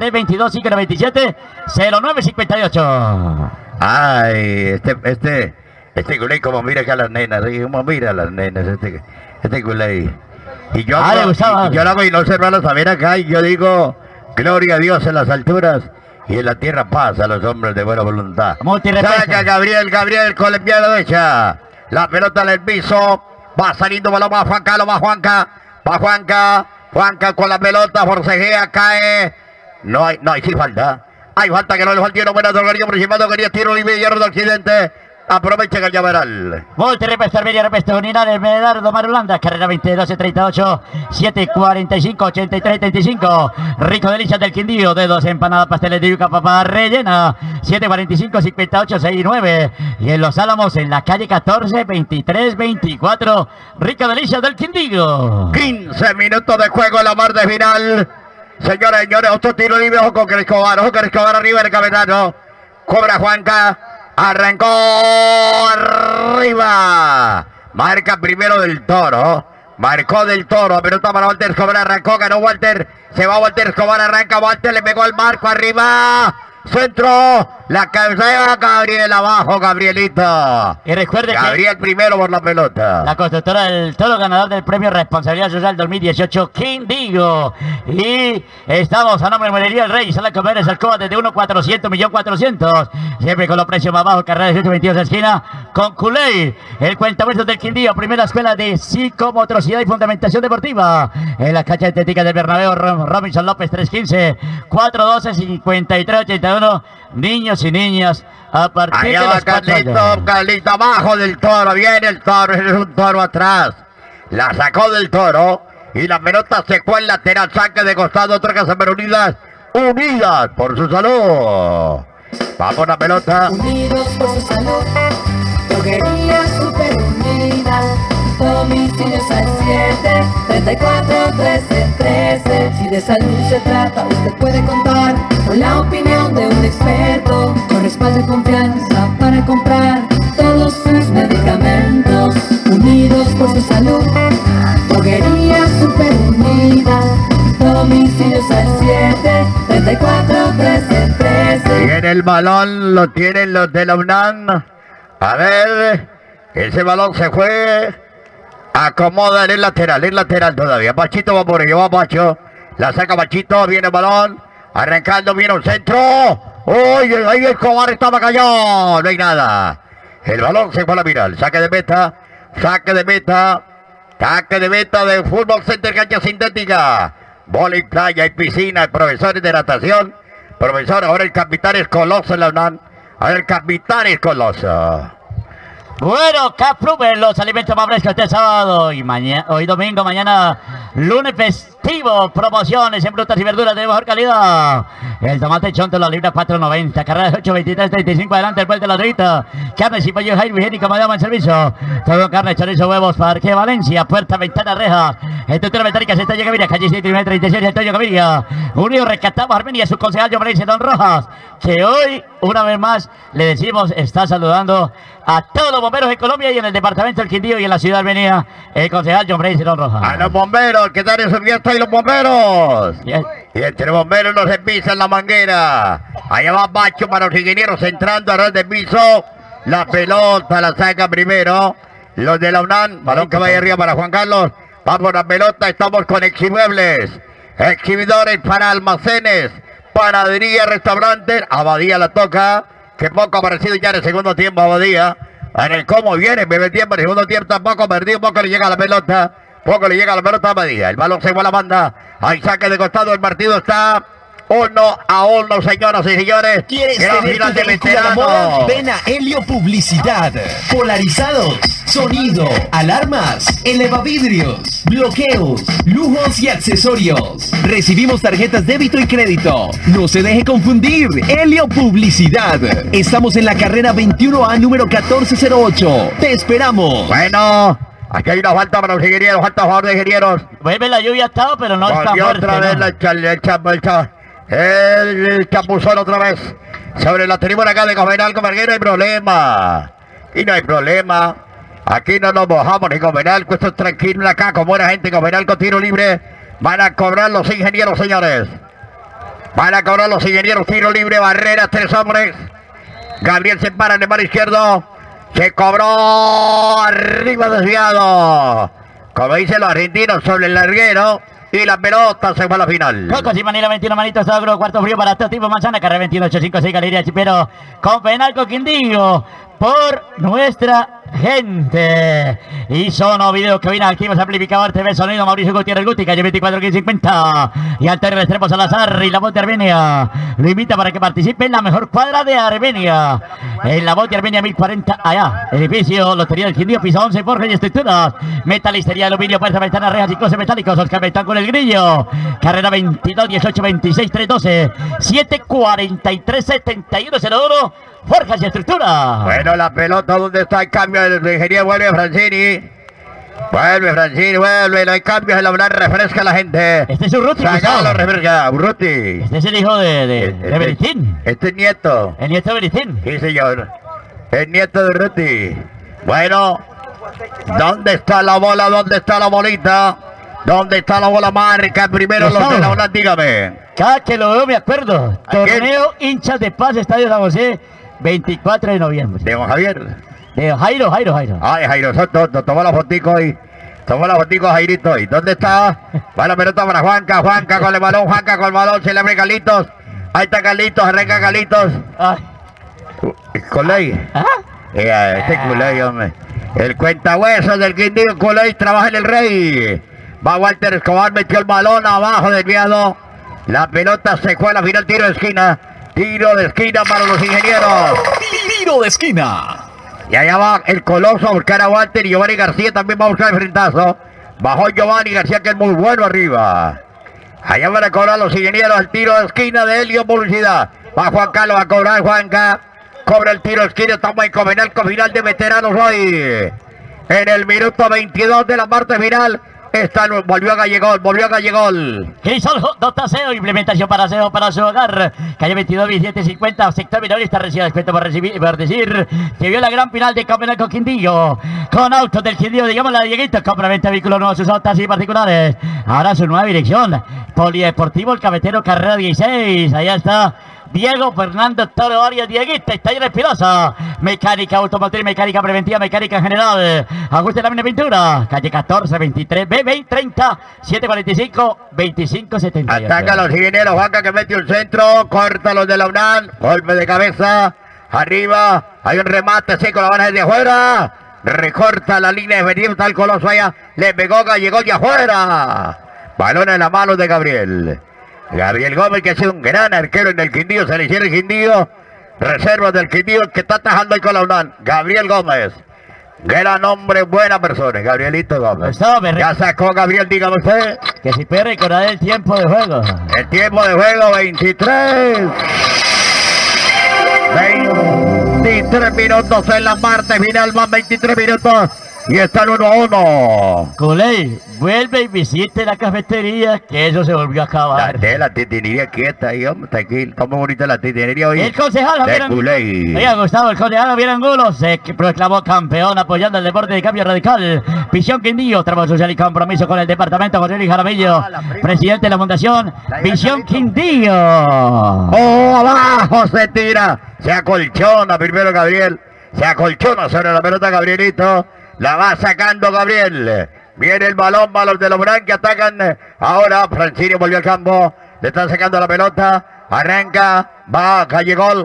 322-597-0958. Ay, este culé como mira acá a las nenas, como mira a las nenas, este culé. Y yo lo hago y no se van a saber acá, y yo digo, gloria a Dios en las alturas y en la tierra paz a los hombres de buena voluntad. Saca Gabriel con la pierna derecha. La pelota en el piso, va saliendo balón, va Juanca con la pelota, forcejea, cae. No hay sí falta. Hay falta que no le falta, no buena Torgarillo principal, quería tiro libre de hierro de Occidente. Aprovecha el Cañaveral. Volte, repesta, media, repesta, unidad, el Medardo Marulanda, carrera 22-38, 7-45-83-35. Rico Delicias del Quindío, dedos, empanada, pasteles de yuca, papá rellena, 7-45-58-69. Y en Los Álamos, en la calle 14, 23-24, Rico Delicias del Quindío. 15 minutos de juego en la parte final. Señores, otro tiro libre, ojo con Escobar arriba del capitano. Cobra Juanca. Arrancó arriba. Marca primero del Toro. Marcó del Toro. Pelota para Walter Escobar. Arrancó, ganó Walter. Se va Walter Escobar. Arranca Walter. Le pegó al marco arriba. Centro. La cabecea Gabriel abajo. Gabrielito. Y recuerde Gabriel primero por la pelota. La constructora del Toro, ganador del premio Responsabilidad Social 2018, Quindío. Y estamos a nombre de Mueblería El Rey. Sala Comer, Alcoba desde 1.400, 1.400.000. Siempre con los precios más bajos. Carrera 18-22 de esquina con Culey. El cuentavueltos del Quindío. Primera escuela de psicomotricidad y fundamentación deportiva. En la cancha estética del Bernabéu, Robinson López 315 412 5381. Niños y niñas a partir allá de los 4 años. Carlito abajo del Toro. Viene el Toro. Es un Toro atrás. La sacó del Toro. Y la pelota se fue en lateral. Saque de costado. Otra casa pero unidas por su salud. Vamos la pelota. Unidos por su salud. Droguería Super Unida. Domicilios al 7 34 13 13. Si de salud se trata, usted puede contar con la opinión de un experto, con respaldo y confianza para comprar todos sus medicamentos. Unidos por su salud. Droguería Super Unida. Domicilios al 7 34 13 13. Y en el balón lo tienen los de la UNAM. A ver, ese balón se fue. Acomoda en el lateral todavía. Pachito va por ello, va Pacho. La saca Pachito, viene el balón. Arrancando, viene un centro. ¡Uy! Ahí el Escobar estaba callado. No hay nada. El balón se fue a la final. Saque de meta. Saque de meta. Saque de meta de Fútbol Center, cancha sintética. Vóley, playa y piscina. Profesores de natación. Profesor, ahora el capitán es Coloso en la UNAM. Ahora el capitán es Coloso. Bueno, Capruber, los alimentos más frescos este sábado y mañana, hoy domingo, mañana lunes festivo, promociones en frutas y verduras de mejor calidad. El tomate chonto, la libra 4.90, carrera de 8.23.35, adelante el puente de la Drita. Carnes y pollo Jairo higiénico, madama en servicio. Todo carne, chorizo, huevos, Parque Valencia, puerta, ventana, rejas. Estructura metálica, se está Gaviria, calle 736, Estoyo Gaviria. Unido, rescatamos Armenia, su concejal John Don Rojas, que hoy, una vez más, le decimos, está saludando a todos los bomberos en Colombia y en el departamento del Quindío y en la ciudad de Armenia, el concejal John Don Rojas. A los bomberos, ¿qué tal en su fiesta y los bomberos? Yes. Y entre bomberos no se pisa en la manguera. Allá va Bacho para los ingenieros entrando a ras de piso. La pelota la saca primero los de la UNAM. Balón que vaya arriba para Juan Carlos. Vamos la pelota, estamos con exhibibles. Exhibidores para almacenes, panadería, restaurantes. Abadía la toca. Que poco ha aparecido ya en el segundo tiempo Abadía. En el cómo viene, bebe tiempo, en el segundo tiempo tampoco perdido, poco le llega a la pelota. Poco le llega a la pelota a Abadía. El balón se va a la banda. Hay saque de costado. El partido está 1-1, señoras y señores. ¿Quieres tener tu vehículo a la moda? Ven a Helio Publicidad. Polarizados, sonido, alarmas, elevavidrios, bloqueos, lujos y accesorios. Recibimos tarjetas débito y crédito. No se deje confundir. Helio Publicidad. Estamos en la carrera 21A número 1408. Te esperamos. Bueno, aquí hay una falta para los ingenieros, falta a favor de ingenieros. Vuelve la lluvia estado, pero no está fuerte. Otra vez ¿no? el chapuzón otra vez. Sobre la tribuna acá de Covenal, Comerguero, hay problema. Y no hay problema. Aquí no nos mojamos ni Covenal, esto es tranquilo acá, con buena gente. Covenal con tiro libre. Van a cobrar los ingenieros, señores. Van a cobrar los ingenieros, tiro libre, barrera, 3 hombres. Gabriel se para en el mar izquierdo. Se cobró arriba desviado. Como dicen los argentinos, sobre el larguero. Y la pelota se fue a la final. Cocos y Manila 21 manitos, Sagro, cuarto frío para todo tipo manzana, carrera 21.856, Galería Chipero, con penal Coquindío, por nuestra gente. Y Sono Video que viene activos, amplificador TV Sonido, Mauricio Gutiérrez Guti, calle 24.50. Y al terreno extremo Salazar y la voz de Armenia. Lo invita para que participe en la mejor cuadra de Armenia. En la voz de Armenia 1040 allá. Edificio, Lotería del Quindío, piso 11, Forja y estructuras. Metalistería, aluminio, puerta, ventana, rejas y cosas metálicos. Oscar Betán con el grillo. Carrera 22, 18, 26, 312, 743, 7101. Forjas y estructuras. Bueno, la pelota, ¿dónde está el cambio? El ingeniero vuelve Francini. Vuelve, no hay cambios en la hablar, refresca a la gente. Este es Urruti. Sacalo, refresca, Urruti. Este es el hijo de Beristín. Este es nieto. El nieto de Beristín. Sí, señor. El nieto de Urruti. Bueno, ¿dónde está la bola? ¿Dónde está la bolita? ¿Dónde está la bola marca? Primero los de la UNAM, dígame. Cada que lo veo me acuerdo. Torneo Hinchas de Paz, Estadio San José, 24 de noviembre. ¿De don Javier? De Jairo. Ay, Jairo Soto, tomó la fotico hoy. Tomó la fotico Jairito hoy. ¿Dónde está? Va la pelota para Juanca con el balón, con el balón, se le abre Carlitos. Ahí está Carlitos, arranca Carlitos. Coley. Este Coley, hombre. El cuentahuesos del Quindío, Coley, trabaja en el Rey. Va Walter Escobar, metió el balón abajo, desviado. La pelota se fue a la final, tiro de esquina. Tiro de esquina para los ingenieros. Tiro de esquina. Y allá va el Coloso a buscar a Walter y Giovanni García también va a buscar el frentazo. Bajó Giovanni García, que es muy bueno arriba. Allá van a cobrar los ingenieros el tiro de esquina de Helio Publicidad. Va Juan Carlos a cobrar, Juanca. Cobra el tiro de esquina, estamos en Covenal con final de veteranos hoy. En el minuto 22 de la parte final. Volvió a Gallegol. Crisol Dota SEO, implementación para SEO para su hogar. Calle 22, 1750, sector minorista, recibe descuento por decir que vio la gran final de Campeonato Quindío. Con autos del Quindío, digamos la Dieguito, compra-venta vehículos nuevos, sus autos y particulares. Ahora su nueva dirección, Polideportivo El Cafetero, carrera 16. Allá está Diego Fernando Toro Arias, Dieguita, Taller Espirosa, mecánica automotriz, mecánica preventiva, mecánica general, ajuste lámina pintura, calle 14, 23, BB 30, 745, 25, 78. Ataca a los ingenieros, Juanca que mete un centro, corta los de la UNAM, golpe de cabeza, arriba, hay un remate seco, la van desde afuera, recorta la línea defensiva, está el Coloso allá, le pegó, llegó de afuera, balón en la mano de Gabriel. Gabriel Gómez, que ha sido un gran arquero en el Quindío, se le hicieron el Quindío, reservas del Quindío, que está atajando ahí con la UNAM. Gabriel Gómez, gran hombre, buena persona, Gabrielito Gómez. Ya sacó Gabriel, dígame usted. Que si puede recordar el tiempo de juego. El tiempo de juego, 23 minutos en la parte final, más 23 minutos. Y están 1-1. Culey, vuelve y visite la cafetería, que eso se volvió a acabar. La titinería quieta ahí, hombre, tranquilo. Está muy bonita la titinería hoy. El concejal de Culey. Oiga, Gustavo, el concejal Javier Angulo se proclamó campeón apoyando el deporte de cambio radical. Visión Quindío, trabajo social y compromiso con el departamento. José Luis Jaramillo, presidente de la fundación Visión Quindío. ¡Oh, abajo se tira! Se acolchona primero Gabriel. Se acolchona sobre la pelota Gabrielito. La va sacando Gabriel. Viene el balón, balón de los Morán que atacan. Ahora Francini volvió al campo. Le están sacando la pelota. Arranca. Va. Calle gol.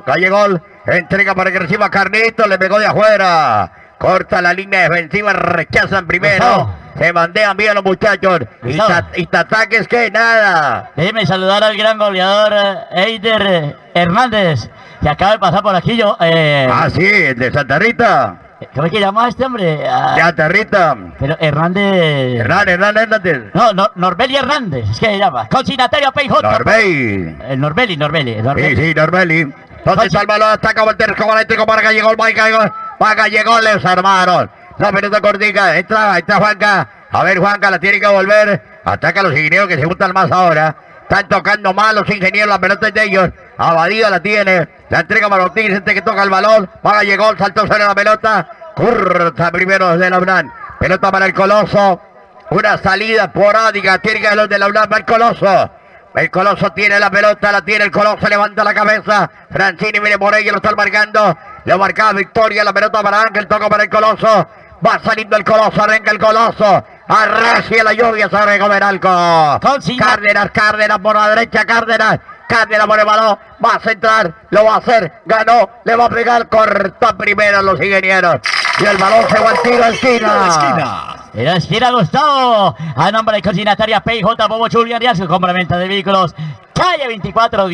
Entrega para que reciba Carnito. Le pegó de afuera. Corta la línea defensiva. Rechazan primero. Se bandean bien los muchachos. Y ataques que nada. Déjeme saludar al gran goleador Eider Hernández, que acaba de pasar por aquí. Sí, el de Santa Rita. ¿Cómo es que llama este hombre? De Santa Rita. Pero Hernández. Hernández. No, Norbeli Hernández. Es que se llama. Consignatario PJ. Norbeli. Norbeli. Sí, Norbeli. ¿Dónde está el balón? Ataca Walter como eléctrico para Calle Gol. Va Calle Gol, les armaron. La pelota cortica. Entra Juanca. A ver, Juanca la tiene que volver. Ataca a los ingenieros que se juntan más ahora. Están tocando mal los ingenieros, la pelota es de ellos. Abadía la tiene. La entrega para Ortiz, este que toca el balón. Va llegó, saltó sobre la pelota. Curta primero de la UNAM. Pelota para el Coloso. Una salida porádica. Tiene que los de la UNAM. Va el Coloso. El Coloso tiene la pelota, la tiene el Coloso, levanta la cabeza. Francini viene por ella, lo están marcando. Le marcaba Victoria, la pelota para Ángel, toca para el Coloso. Va saliendo el Coloso, arranca el Coloso. Arrecia la lluvia sobre Comeralco. Cárdenas por la derecha, Cárdenas por el balón, va a centrar, lo va a hacer, ganó, le va a pegar, corta primero a los ingenieros. Y el balón se va al tiro de esquina. En la esquina, Gustavo, a nombre de consignataria PJ Bobo Julián y a su complemento de vehículos, calle 24,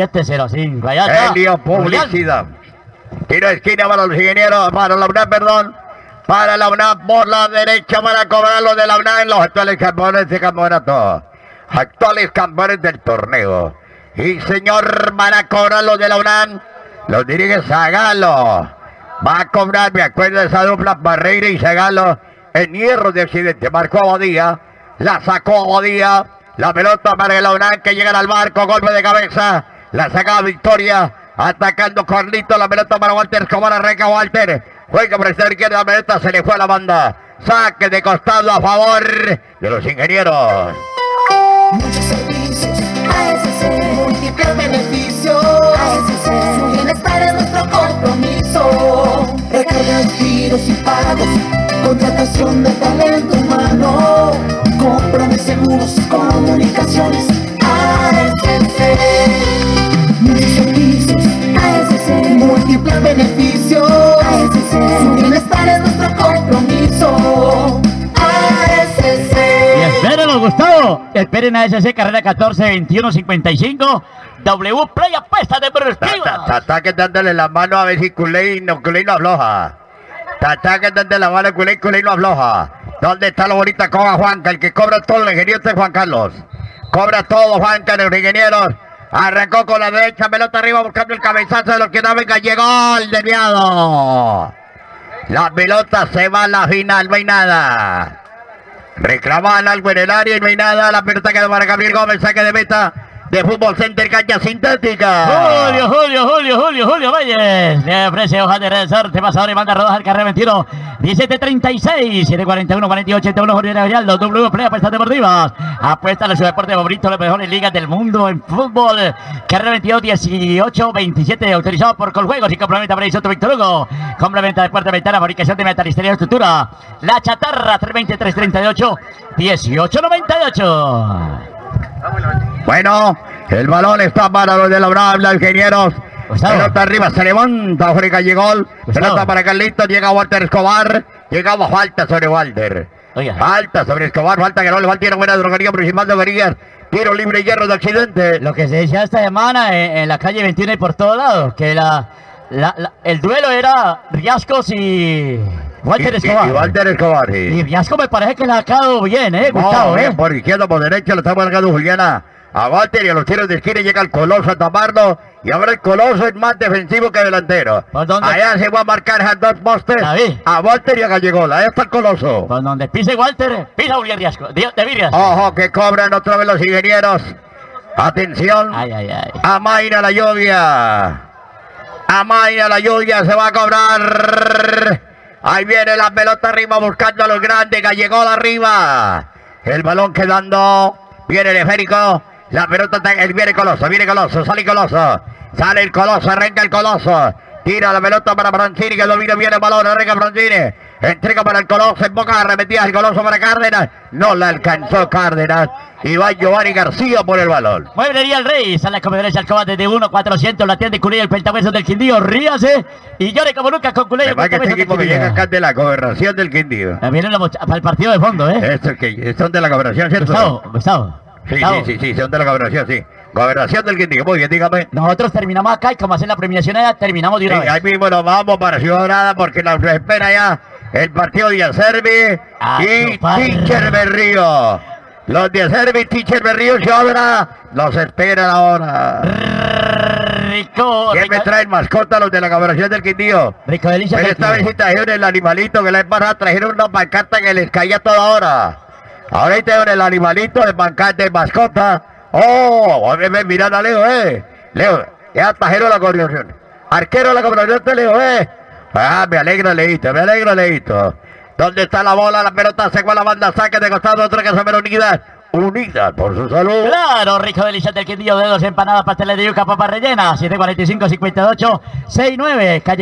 1705. Allá está. Helio Publicidad. Tiro de esquina para los ingenieros, para la UNAM, perdón. Para la UNAM por la derecha, para cobrar los de la UNAM, los actuales campeones de campeonato. Actuales campeones del torneo. Y señor, van a cobrar los de la UNAM. Los dirige Zagalo. Va a cobrar, me acuerdo de esa dupla, Barreira y Zagalo. En hierro de accidente, marcó Abadía. La sacó Abadía. La pelota para la UNAM que llega al marco, golpe de cabeza. La saca Victoria. Atacando Carlito, la pelota para Walter Escobar, arranca Walter. Juega por el izquierda, la pelota se le fue a la banda. Saque de costado a favor de los ingenieros. Muchos servicios, ASC, múltiples beneficios, ASC, su bienestar es nuestro compromiso. Recargas, giros y pagos, contratación de talento humano, compra de seguros, comunicaciones, ASC. Muchos servicios, ASC, múltiples beneficios, ASC, su bienestar es nuestro compromiso. Y espérenlo, Gustavo. Esperen a ASC, carrera 14, 21, 55. W Play apuesta deportiva. Ataque dándole la mano a ver si Culey no afloja. Ataque dándole la mano a Culey no afloja. ¿Dónde está la bonita coba Juanca? El que cobra todo el ingeniero es Juan Carlos. Cobra todo Juanca de los ingenieros. Arrancó con la derecha, pelota arriba buscando el cabezazo de los que no venga. Llegó el desviado. La pelota se va a la final, no hay nada. Reclamaban algo en el área y no hay nada. La pelota queda para Gabriel Gómez, saque de meta. de Fútbol Center Cancha Sintética. Julio Valles le ofrece hoja de resorte, pasador y manda rodaje al carrera 21, 17-36, 7-41, 48-81, Julio Gallardo, W Apuestas Deportivas. Apuesta a su deporte favorito, los mejores ligas del mundo en fútbol. Carrera 22, 18-27, autorizado por Coljuegos y complementa para Soto Víctor Hugo. Complementa de puerta ventana, fabricación de metalistería y estructura. La Chatarra, 320-338, 18-98. Bueno, el balón está para los de la Brava, ingenieros. Pelota arriba, se levanta, Jorge Gallegol. Pelota para Carlitos, llega Walter Escobar. Llegaba falta sobre Walter. Falta sobre Escobar, falta que no le va el tiro, buena droguería principal de Droguerías. Tiro libre, Hierro de Occidente. Lo que se decía esta semana en la calle 21 y por todos lados, que el duelo era Riascos y Walter Escobar. Y Walter Escobar, sí. Y Riasco me parece que le ha quedado bien, Gustavo, bien, por izquierda, por derecha, lo está marcando Juliana a Walter y a los tiros de esquina llega el Coloso a taparlo. Y ahora el Coloso es más defensivo que delantero. Allá se va a marcar a dos postes, a Walter y a Gallegol. Ahí está el Coloso. Por donde pise Walter, pisa Julián Riasco. Ojo que cobran otra vez los ingenieros. Atención. Amaina la lluvia. Amaina la lluvia, se va a cobrar. Ahí viene la pelota arriba buscando a los grandes. Gallegol arriba. El balón quedando. Viene el esférico. La pelota, viene Coloso, sale Coloso. Sale el Coloso, arranca el Coloso. Tira la pelota para Francini, que domina bien el balón, arranca Francini. Entrega para el Coloso, en boca, arremetida el Coloso para Cárdenas. No la alcanzó Cárdenas. Y va Giovanni García por el balón. Mueblería el Rey, sale con derecha al combate de 1-400, la tienda de Culey, el pentahueso del Quindío, ríase y llore como nunca con Culey. Además que este equipo que llega acá de la Gobernación del Quindío. Vienen para el partido de fondo, Estos que son de la Gobernación, ¿cierto? Gustavo. Sí, son de la Gobernación, sí. Gobernación del Quindío, muy bien, dígame. Nosotros terminamos acá y como hacen la premiación allá, terminamos de una vez. Ahí mismo nos vamos para Ciudad Dorada porque nos espera ya el partido de Acerbi y Teacher Berrío. Los de Acerbi, Teacher Berrío, Ciudad Dorada, los esperan ahora. ¿Quién me trae el mascota? Los de la Gobernación del Quindío. Rico Delicia. Pero esta vez sí trajeron el animalito que la vez pasada trajeron una pancarta que les caía toda hora. Ahora ahí tengo el animalito de pancarta de mascota. Oh, mirad a Leo, Leo, ya trajeron la coordinación. Arquero de la coordinación de Leo, me alegra Leito. ¿Dónde está la bola? La pelota se va a la banda, saque de costado, otra que se ve unidas por su salud. Claro, Rico Delicia del Quindío, dedos, empanadas, pasteles de yuca, papas rellenas, 745-58-69, calle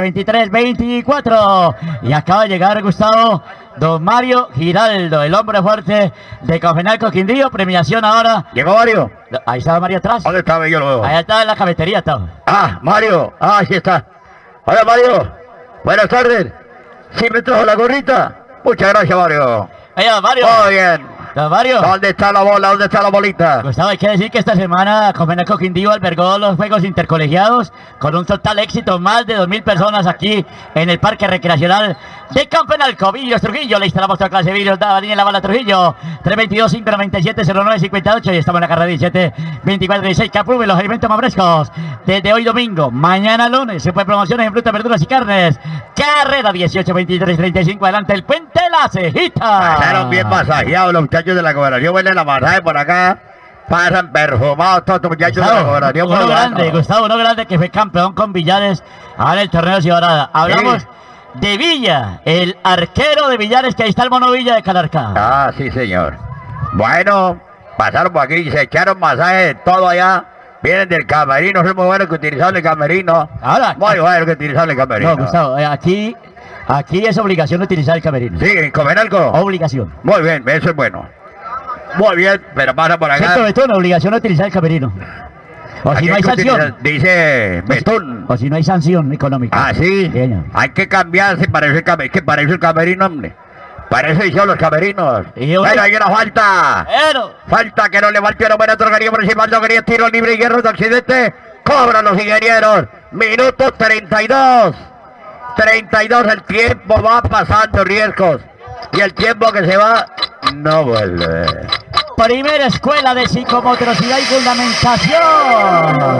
14-23-24. Y acaba de llegar, Gustavo, don Mario Giraldo, el hombre fuerte de Confenalco Quindío, premiación ahora. ¿Llegó Mario? Ahí estaba Mario atrás. ¿Dónde estaba? Yo lo veo. Allá está en la cafetería, estaba. Mario, sí está. Hola Mario, buenas tardes. ¿Sí me trajo la gorrita? Muchas gracias, Mario. Mario. Muy bien. Mario. ¿Dónde está la bola? ¿Dónde está la bolita? Gustavo, hay que decir que esta semana Confenalco Quindío albergó los Juegos Intercolegiados con un total éxito, más de 2.000 personas aquí en el Parque Recreacional de Confenalco. Villos Trujillo, le instalamos toda clase de vidrios, da línea la bala Trujillo, 322-597-0958 y estamos en la carrera 17-24-16, que aprueben los alimentos más frescos desde hoy domingo, mañana lunes, se puede promociones en frutas, verduras y carnes. Carrera 18-23-35, adelante el Puente La Cejita. Pasaron bien masajeados los muchachos de la Gobernación, huelen la masaje por acá. Pasan perfumados todos estos muchachos de la Gobernación. Uno grande, Gustavo, uno grande que fue campeón con Villares ahora en el torneo de Ciudad Dorada. Hablamos de Villa, el arquero de Villares, que ahí está el Mono Villa de Calarcá. Sí, señor. Bueno, pasaron por aquí y se echaron masaje todo allá. Vienen del camerino, son muy buenos que utilizaron el camerino. Muy buenos que utilizaron el camerino. No, Gustavo, aquí es obligación utilizar el camerino. Sí, en Confenalco. Obligación. Muy bien, eso es bueno. Muy bien, pero pasa por acá. Esto es una obligación utilizar el camerino. O si no hay sanción. Dice Betún. O si no hay sanción económica. Sí. Hay que cambiarse para eso el camerino, hombre. Para eso hicieron los camerinos. Pero hay una falta. Falta que no le va el tiro para droguería principal, droguería, tiro libre, Hierro de Occidente. Cobran los ingenieros. Minuto 32. 32, el tiempo va pasando riesgos. Y el tiempo que se va, no vuelve. Primera escuela de psicomotricidad y fundamentación.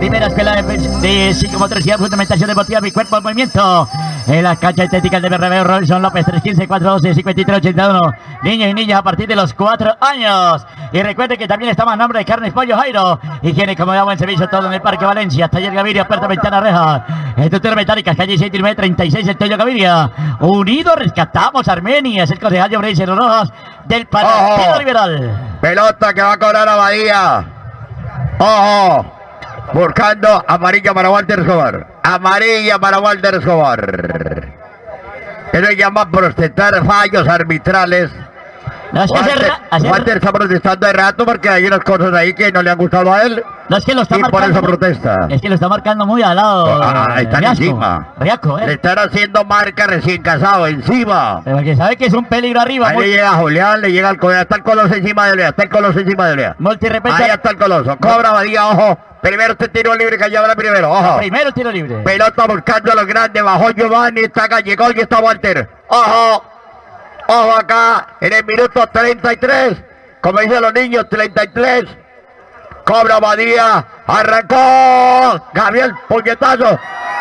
Primera escuela de psicomotricidad, fundamentación deportiva, mi cuerpo en movimiento. En la cancha estética de Berrabeo, Robinson López, 315-412-5381. Niños y niñas a partir de los 4 años. Y recuerden que también estamos a nombre de Carnes Pollo Jairo. Higiene, comodidad, buen servicio, todo en el Parque Valencia. Taller Gaviria, puerta, ventana, reja. Estructuras metálicas, calle 736, el Tello Gaviria. Unido, rescatamos Armenia. Es el concejal de Obreros y Rojas del Partido Liberal. Pelota que va a cobrar a Badía. Ojo. Buscando amarilla para Walter Escobar. Amarilla para Walter Escobar. Pero llama por ostentar fallos arbitrales. No, es que Walter está protestando de rato porque hay unas cosas ahí que no le han gustado a él. No, es que lo está y marcando, por eso protesta. Es que lo está marcando muy al lado. Están encima. Riasco, Le están haciendo marca recién casado, encima. Pero que sabe que es un peligro arriba. Ahí le llega Julián, le llega el Coloso. Está el Coloso encima de Olea. Está el Coloso encima de Olea. Ahí está el Coloso. Cobra Badía, ojo. Primero este tiro libre que lleva primero, ojo. Primero tiro libre. Pelota buscando a los grandes. Bajó Giovanni, está acá, llegó y está Walter. Ojo. Ojo acá, en el minuto 33, como dicen los niños, 33. Cobra Badía, arrancó Gabriel, puñetazo.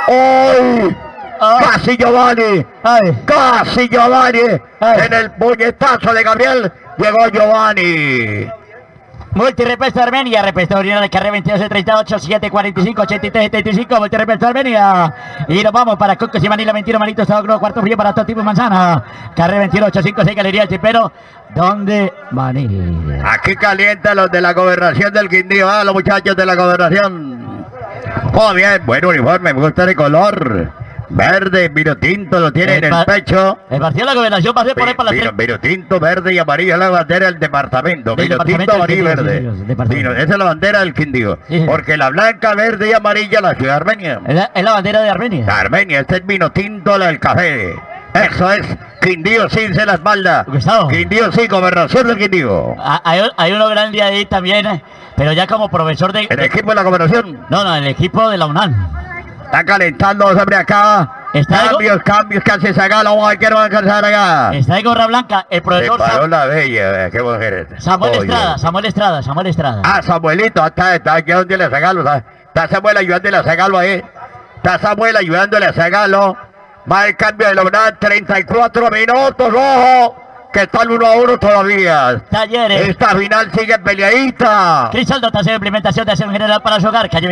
¡Uy! Casi Giovanni, casi Giovanni. En el puñetazo de Gabriel, llegó Giovanni. Multirepuesto Armenia, repuesto original de carrera 22 38 745 83 75, multirepuesto Armenia. Y nos vamos para Cocos y Manila, 21 manitos, cuarto frío para todo tipo de manzana. Carrera 21 856, Galería El Chipero, ¿dónde Manila? Aquí calienta los de la gobernación del Quindío, los muchachos de la gobernación. Oh, bien, buen uniforme, me gusta el color. Verde, vino tinto, lo tiene en el pecho. El partido de la gobernación va a ser por ahí para la vino tinto, verde y amarillo, la bandera del departamento. Vino tinto, amarillo y verde. Esa es la bandera del Quindío. Sí. Porque la blanca, verde y amarilla, la ciudad de Armenia. Es la bandera de Armenia. Armenia, este es vino tinto, la del café. Eso es Quindío, sí, se la espalda. Gustavo. Quindío, sí, gobernación del Quindío. Hay uno grande ahí también, pero ya como profesor de... ¿El equipo de la gobernación? No, el equipo de la UNAM. Está calentando sobre acá. Cambios que hace Zagalo. Vamos a ver qué no va a alcanzar acá. Está de gorra blanca. El profesor. La bella, qué mujer es. Samuel Estrada. Ah, Samuelito. Está aquí donde a Zagalo. Está Samuel ayudándole a Zagalo ahí. Está Samuel ayudándole a Zagalo. Va el cambio de Lobran. 34 minutos. Ojo. Que está el 1-1 todavía. Talleres. Esta final sigue peleadita. Crisaldo, taller de implementación de acción general para su hogar. Calle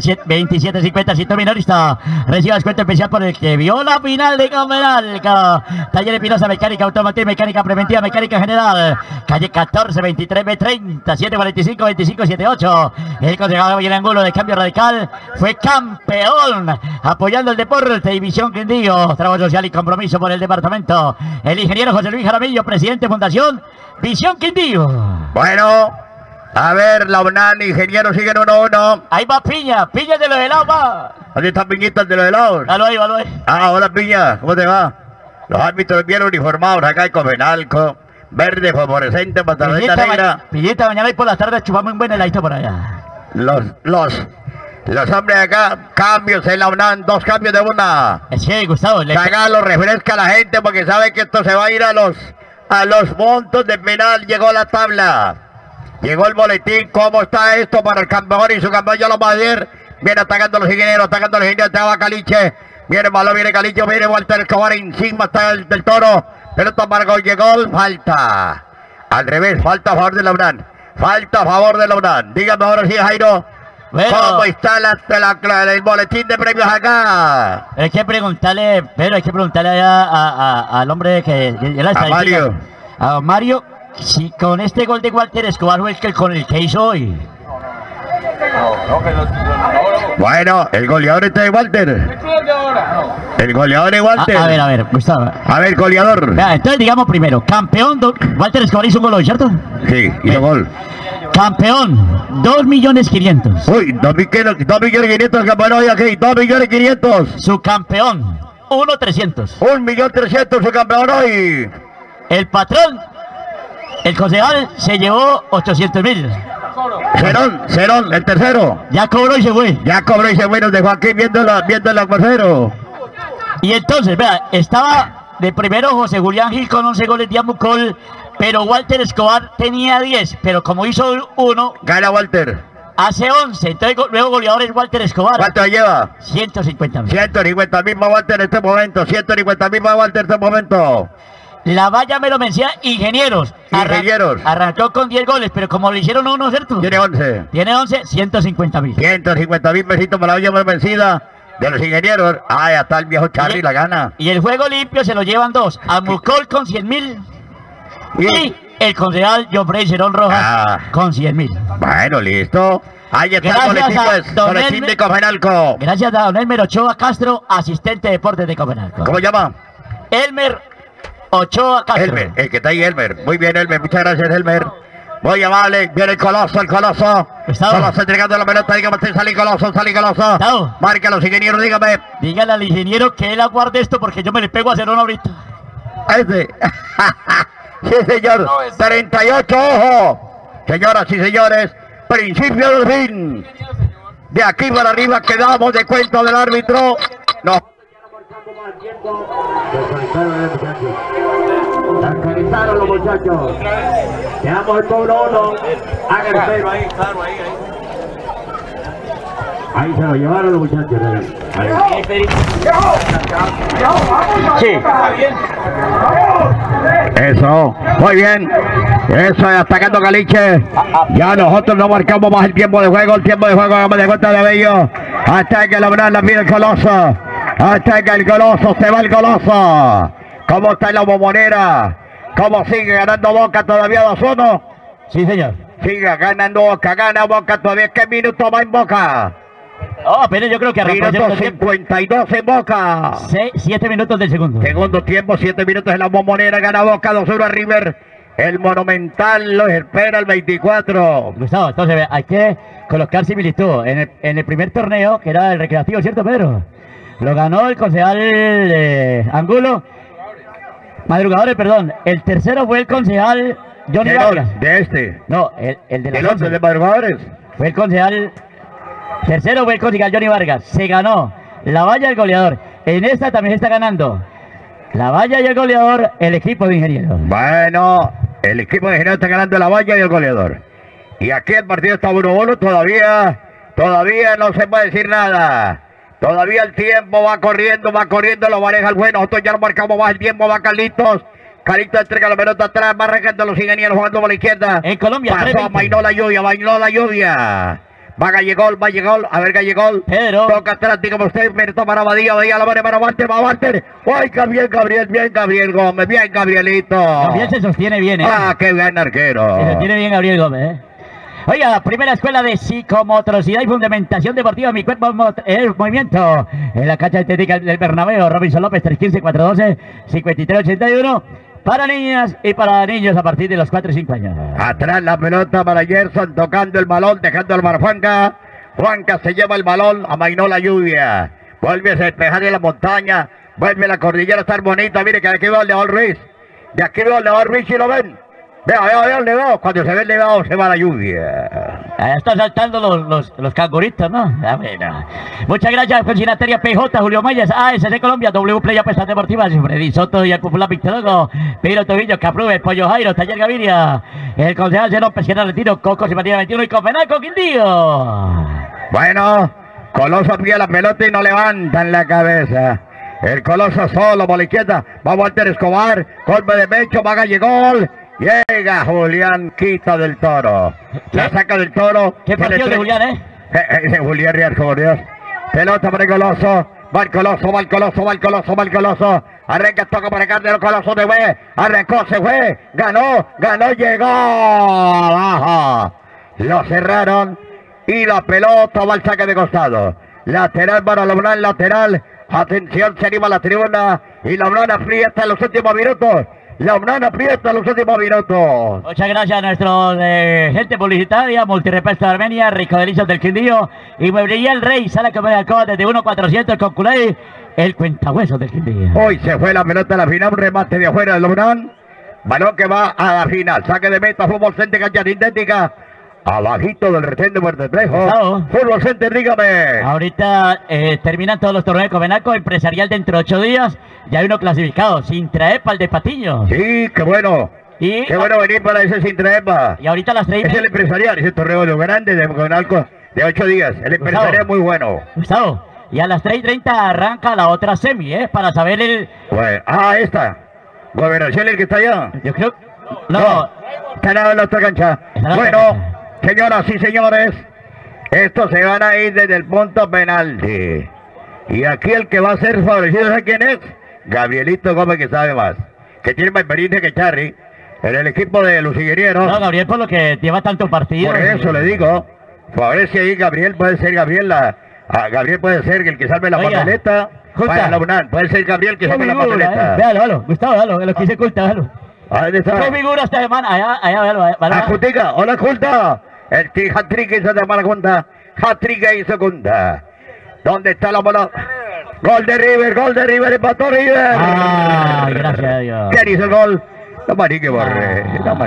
2750, Cinto Minorista. Reciba descuento especial por el que vio la final de Cameralca. Taller Espinosa, mecánica automotriz, mecánica preventiva, mecánica general. Calle 14, 23, B30, 745, 25, 78. El concejal Gabriel Angulo de Cambio Radical fue campeón. Apoyando el deporte, División Quindío. Trabajo social y compromiso por el departamento. El ingeniero José Luis Jaramillo, presidente Fundación Visión Quindío. Bueno, a ver, la UNAM, ingeniero, siguen 1-1. Ahí va Piña de los helados, va. ¿Dónde están Piñitas de los helados? Valo ahí. Ah, hola Piña, ¿cómo te va? Los árbitros bien uniformados, acá hay Copenalco, verde, fosforescente, pantaloneta negra. Piñita, mañana y por las tardes chupamos un buen heladito por allá. Los hombres acá, cambios en la UNAM, 2 cambios de una. Sí, Gustavo. Zagalo refresca a la gente porque sabe que esto se va a ir a los montos de penal. Llegó la tabla, llegó el boletín. ¿Cómo está esto para el campeón y su campeón? Ya lo va a ver. Viene atacando los ingenieros, estaba Caliche. Viene Malo, viene Caliche, viene Walter Escobar encima, está el del Toro. Pelota Margot, llegó, falta. Al revés, falta a favor de la UNAM. Falta a favor de la UNAM. Dígame ahora sí, Jairo. Bueno, ¿cómo está el boletín de premios acá? Hay que preguntarle, Pedro, al hombre que la a Mario. A Mario, si con este gol de Walter Escobar fue con el que hizo hoy. Bueno, el goleador está de Walter. El goleador de Walter. A ver, Gustavo. A ver, goleador. Vea, entonces digamos primero, campeón, Walter Escobar hizo un gol hoy, ¿cierto? Sí, hizo gol. Campeón, 2.500.000. Uy, 2.500.000 campeón hoy aquí, 2.500.000. Su campeón, 1.300.000. 1.300.000 su campeón hoy. El patrón, el concejal, se llevó 800.000. Cerón, el tercero. Ya cobró y se fue. Nos dejó aquí viendo el aguacero. Y entonces, vea, estaba de primero José Julián Gil con 11 goles de Amucol, pero Walter Escobar tenía 10, pero como hizo uno... Gana Walter. Hace 11, entonces nuevo goleador es Walter Escobar. ¿Cuánto lleva? 150.000. 150.000 más Walter en este momento. 150.000 más Walter en este momento. La valla me lo mencía Ingenieros. Ingenieros. Arrancó con 10 goles, pero como le hicieron uno, ¿cierto? Tiene 11. Tiene 11, 150.000. 150.000 pesitos para la valla más vencida de los Ingenieros. Ah, ya está el viejo Charly, la gana. Y el juego limpio se lo llevan dos. Amucol con 100.000. Y el concejal John Freddy Cerón Rojas con 100.000. Bueno, listo. Ahí está Gracias el boletín de Copenalco. Gracias a don Elmer Ochoa Castro, asistente de deportes de Copenalco. ¿Cómo llama? Elmer Ochoa Castro. Elmer, el que está ahí, Elmer. Muy bien, Elmer. Muchas gracias, Elmer. Muy amable. Viene el Coloso, el Coloso. Coloso entregando la pelota. Dígame usted, salí Coloso, salí Coloso. Marca a los ingenieros, dígame. Dígale al ingeniero que él aguarde esto porque yo me le pego a Cerón ahorita. Ese. Sí, señor. 38, ojo. Señoras y señores, principio del fin. De aquí para arriba quedamos de cuenta del árbitro. No. Descansaron los muchachos. Quedamos el pueblo 1. Hagan cero ahí, claro, ahí. Ahí se lo llevaron los muchachos. Ahí. Sí. Eso, muy bien. Eso, atacando Caliche. Ya nosotros no marcamos más el tiempo de juego. El tiempo de juego, hagamos de cuenta de Bello. Hasta que lograr la vida el Coloso. Hasta que el Coloso, se va el Coloso. ¿Cómo está en la Bombonera? ¿Cómo sigue ganando Boca todavía 2-1? Sí, señor. Sigue ganando Boca, gana Boca todavía. ¿Qué minuto va en Boca? Oh, pero yo creo que arrancó minuto 52 en Boca. 7 minutos del segundo. Segundo tiempo, 7 minutos en la Bombonera. Gana Boca 2-1 a River. El Monumental lo espera el 24. Gustavo, entonces hay que colocar similitud. En el primer torneo, que era el recreativo, ¿cierto, Pedro? Lo ganó el concejal Angulo. Madrugadores, perdón. El tercero fue el concejal Johnny Vargas. De este. No, el de los 11 de Madrugadores. Fue el concejal. Tercero fue el concejal Johnny Vargas. Se ganó la valla del goleador. En esta también se está ganando la valla y el goleador, el equipo de ingenieros. Bueno, el equipo de ingenieros está ganando la valla y el goleador. Y aquí el partido está 1-1. Todavía no se puede decir nada. Todavía el tiempo va corriendo, lo maneja el bueno. Nosotros ya lo marcamos más el tiempo, va Carlitos. Carlitos entrega la pelota atrás, va arrancando los ingenieros jugando por la izquierda. En Colombia, pasó, bailó la lluvia. Va Gallegol, a ver Gallegol. Pedro. Toca atrás, dígame usted, me toma para Badía la mano para Walter. ¡Ay, bien Gabriel Gómez, bien Gabrielito! Gabriel se sostiene bien, ¡Ah, qué bien arquero! Se sostiene bien Gabriel Gómez, Oiga, primera escuela de psicomotricidad y fundamentación deportiva, mi cuerpo el movimiento. En la cancha estética del Bernabéu, Robinson López, 315-412-5381. Para niñas y para niños a partir de los 4 y 5 años. Atrás la pelota para Gerson, tocando el balón, dejando al mar Juanca. Juanca se lleva el balón, amainó la lluvia. Vuelve a despejar en la montaña. Vuelve la cordillera a estar bonita. Mire que aquí va el León Ruiz. De aquí va el León Ruiz y lo ven. Vea el nevado. Cuando se ve el nevado se va la lluvia. Están saltando los canguritos, ¿no? Bueno. Muchas gracias, Funcionataria PJ, Julio Mayas, ASC Colombia, W Play Apuestas Deportivas, Freddy Soto y el popular Victorugo, Pedro Tobillo, Caprube, Pollo Jairo, Taller Gaviria, el concejal Zenón Pesquera Retiro, Coco Simpatía 21 y Copenalco Quindío. Bueno, Coloso pide la pelota y no levantan la cabeza. El Coloso solo por la izquierda, va Walter Escobar, golpe de pecho, va Gallegol. Llega Julián Quita del Toro. La saca del Toro. ¿Qué partido de Julián, Julián Riasco, por Dios. Pelota para el Coloso. Va el Coloso. Arranca, toca para acá de los Colosos de fue. Arrancó, se fue. Ganó, llegó. Abajo. Lo cerraron. Y la pelota va al saque de costado. Lateral para lograr lateral. Atención, se anima la tribuna. Y la Blona aprieta en los últimos minutos. Muchas gracias a nuestros gente publicitaria, Multirepuesto de Armenia, Rico Delicios del Quindío y Mueblería El Rey, sala comer alcoba desde 1.400 con Culay, el cuentahuesos del Quindío. Hoy se fue la pelota a la final, un remate de afuera del Lográn, balón que va a la final, saque de meta, Fútbol Center, cancha sintética, abajito del retén de Puerto Espejo. Fútbol Center, dígame. Ahorita terminan todos los torneos de Copenalco, empresarial dentro de 8 días. Ya hay uno clasificado, sin traer para el de Patiño. Sí, qué bueno. Y qué bueno venir para ese Sintraepa. Y ahorita a las 3. Es el empresarial, ese torneo de grande de 8 días. El empresarial es muy bueno. Gustavo, y a las 3:30 arranca la otra semi, para saber el... Bueno, esta. Gobernación, el que está allá. Yo creo... No. Está en la otra cancha. Bueno, señoras y señores, esto se van a ir desde el punto penalti. Y aquí el que va a ser favorecido, ¿sabe quién es? Gabrielito Gómez, que sabe más. Que tiene más experiencia que Charry. En el equipo de los higuerieros. No, Gabriel, por lo que lleva tanto partido. Por eso le digo. Favorece ahí Gabriel, puede ser Gabriel. Gabriel puede ser el que salve la papeleta. Vaya la UNAM, puede ser Gabriel que salve la papeleta. Véalo, Gustavo, véalo, lo que hice Culta, véalo. ¿Dónde está? ¿Qué figura esta semana? Allá, véalo. A Cultica, hola Culta. El hat-trick hizo de mala junta. Hat-trick hizo junta. ¿Dónde está la bola? Gol de River, empató River. Gracias a Dios. ¿Quién hizo el gol? No más que borre,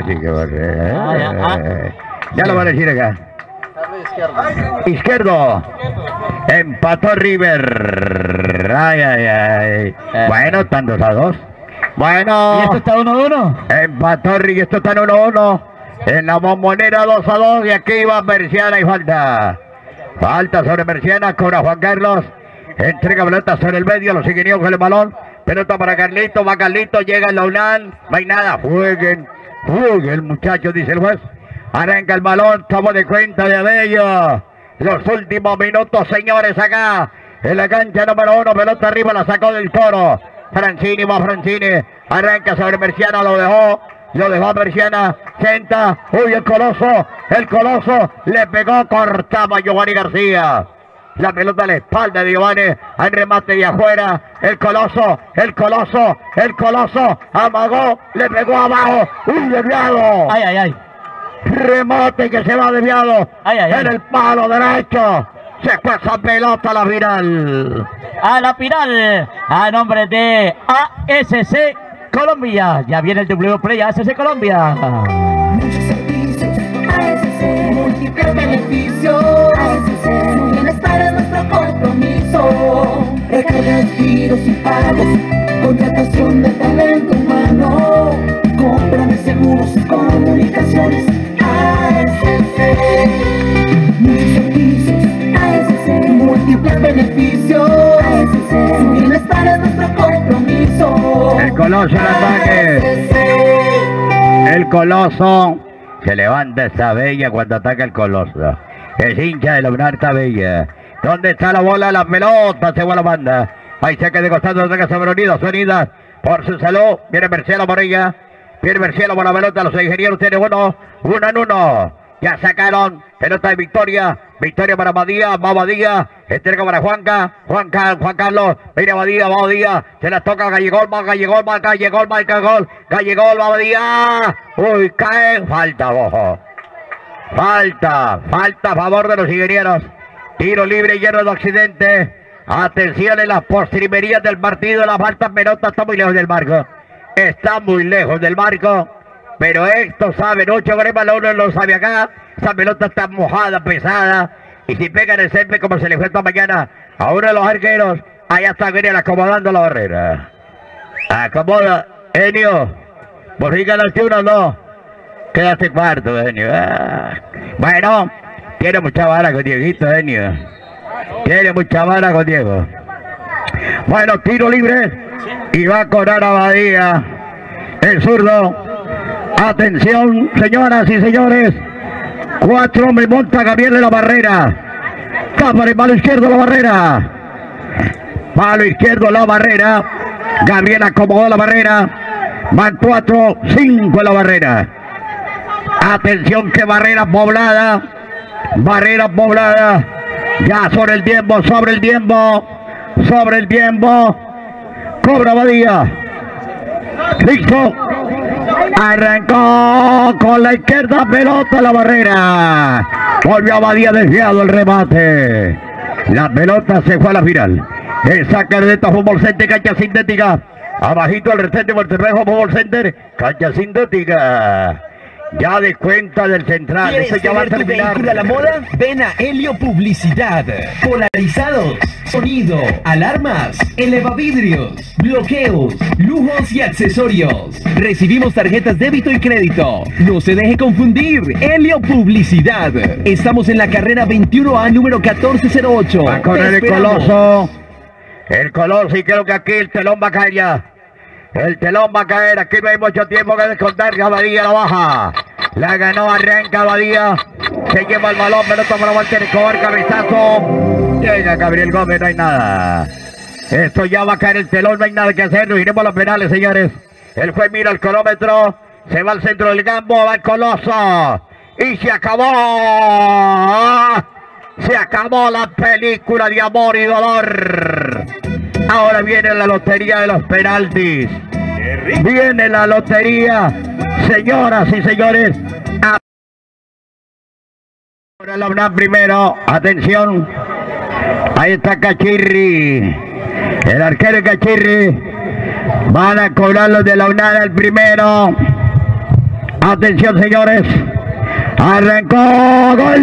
ya lo van a decir acá. Izquierdo. Empató River. Ay. Bueno, están 2-2. Bueno. ¿Y esto está 1-1? Empató River, esto está en 1-1. En la Bombonera 2-2 y aquí va Merciana y falta. Falta sobre Merciana, cobra Juan Carlos. Entrega pelota sobre el medio, los ingenieros con el balón. Pelota para Carlito, va Carlito, llega en la UNAM. No hay nada, jueguen, muchachos, dice el juez. Arranca el balón, tomo de cuenta de Abello. Los últimos minutos, señores, acá. En la cancha número 1, pelota arriba, la sacó del Toro. Francini, arranca sobre Merciana, lo dejó a Merciana, senta, el Coloso, le pegó, cortaba a Giovanni García. La pelota a la espalda de Giovanni, al remate de afuera, el Coloso, amagó, le pegó abajo, desviado. Ay. Remate que se va desviado, en el palo derecho. Se fue esa pelota a la final. A nombre de ASC Colombia. Ya viene el W Play ASC Colombia. Muchos servicios, ASC, múltiples beneficios. ASC, su bienestar es nuestro compromiso. Recargas, giros y pagos, contratación de talento humano, compra de seguros y comunicaciones. ASC, muchos servicios, ASC, múltiples beneficios. ASC, su bienestar es nuestro compromiso. El Coloso en ataque. El Coloso se levanta esa bella cuando ataca el Coloso. Es hincha de la Unarta Bella. ¿Dónde está la bola? La pelota se va a la banda. Ahí saca de costado, ataca sobre Unidas. Por su salud, viene Marcelo por ella. Viene Marcelo por la pelota, los ingenieros tienen uno en uno. Ya sacaron, pelota de Victoria para Badía, va Badía, entrega para Juan Carlos, mira Badía, se la toca Gallegol, marca gol, va Badía, cae, falta, ojo. Falta a favor de los ingenieros. Tiro libre, hierro de Occidente. Atención en las postrimerías del partido, la falta pelota está muy lejos del marco. Pero esto sabe, Nucho Grema uno lo sabe acá. Esa pelota está mojada, pesada. Y si pega en el césped como se le fue esta mañana a uno de los arqueros, allá está Grema acomodando la barrera. Acomoda, Enio. Por fin ganaste uno, no. Quedaste cuarto, Enio. Bueno, tiene mucha vara con Dieguito, Enio. Bueno, tiro libre. Y va a cobrar a Badía. El zurdo. Atención, señoras y señores. 4 hombres, monta Gabriel de la barrera. Tapa el palo izquierdo la barrera. Palo izquierdo la barrera. Gabriel acomodó la barrera. Van 4, 5 en la barrera. Atención que barrera poblada. Ya sobre el tiempo. Cobra Badía. Listo. Arrancó con la izquierda, pelota a la barrera. Volvió a Badía desviado el remate. La pelota se fue a la final. El saque de esta Fútbol Center, cancha sintética. Abajito el recente Monterrey Fútbol Center, cancha sintética. Ya de cuenta del central. ¿Quieres Eso ya va a tener tu terminar. vehículo a la moda? Ven a Helio Publicidad. Polarizados, sonido, alarmas, elevavidrios, bloqueos, lujos y accesorios. Recibimos tarjetas débito y crédito. No se deje confundir. Helio Publicidad. Estamos en la carrera 21A número 1408. Va a correr Te el esperamos. Coloso. El Coloso, y creo que aquí el telón va a caer ya. El telón va a caer. Aquí no hay mucho tiempo que descontar. Abadía la baja. La ganó, arranca Abadía. Se lleva el balón. Pelota para Walter Escobar. Cabezazo. Llega Gabriel Gómez. No hay nada. Esto ya va a caer el telón. No hay nada que hacer. Nos iremos a los penales, señores. El juez mira el cronómetro. Se va al centro del campo. Va el Coloso. Y se acabó. Se acabó la película de amor y dolor. Ahora viene la lotería de los penaltis. Viene la lotería, señoras y señores. Ahora la UNAM primero. Atención. Ahí está Cachirri. El arquero Cachirri. Van a cobrar los de la UNAM el primero. Atención, señores. Arrancó. ¡Gol!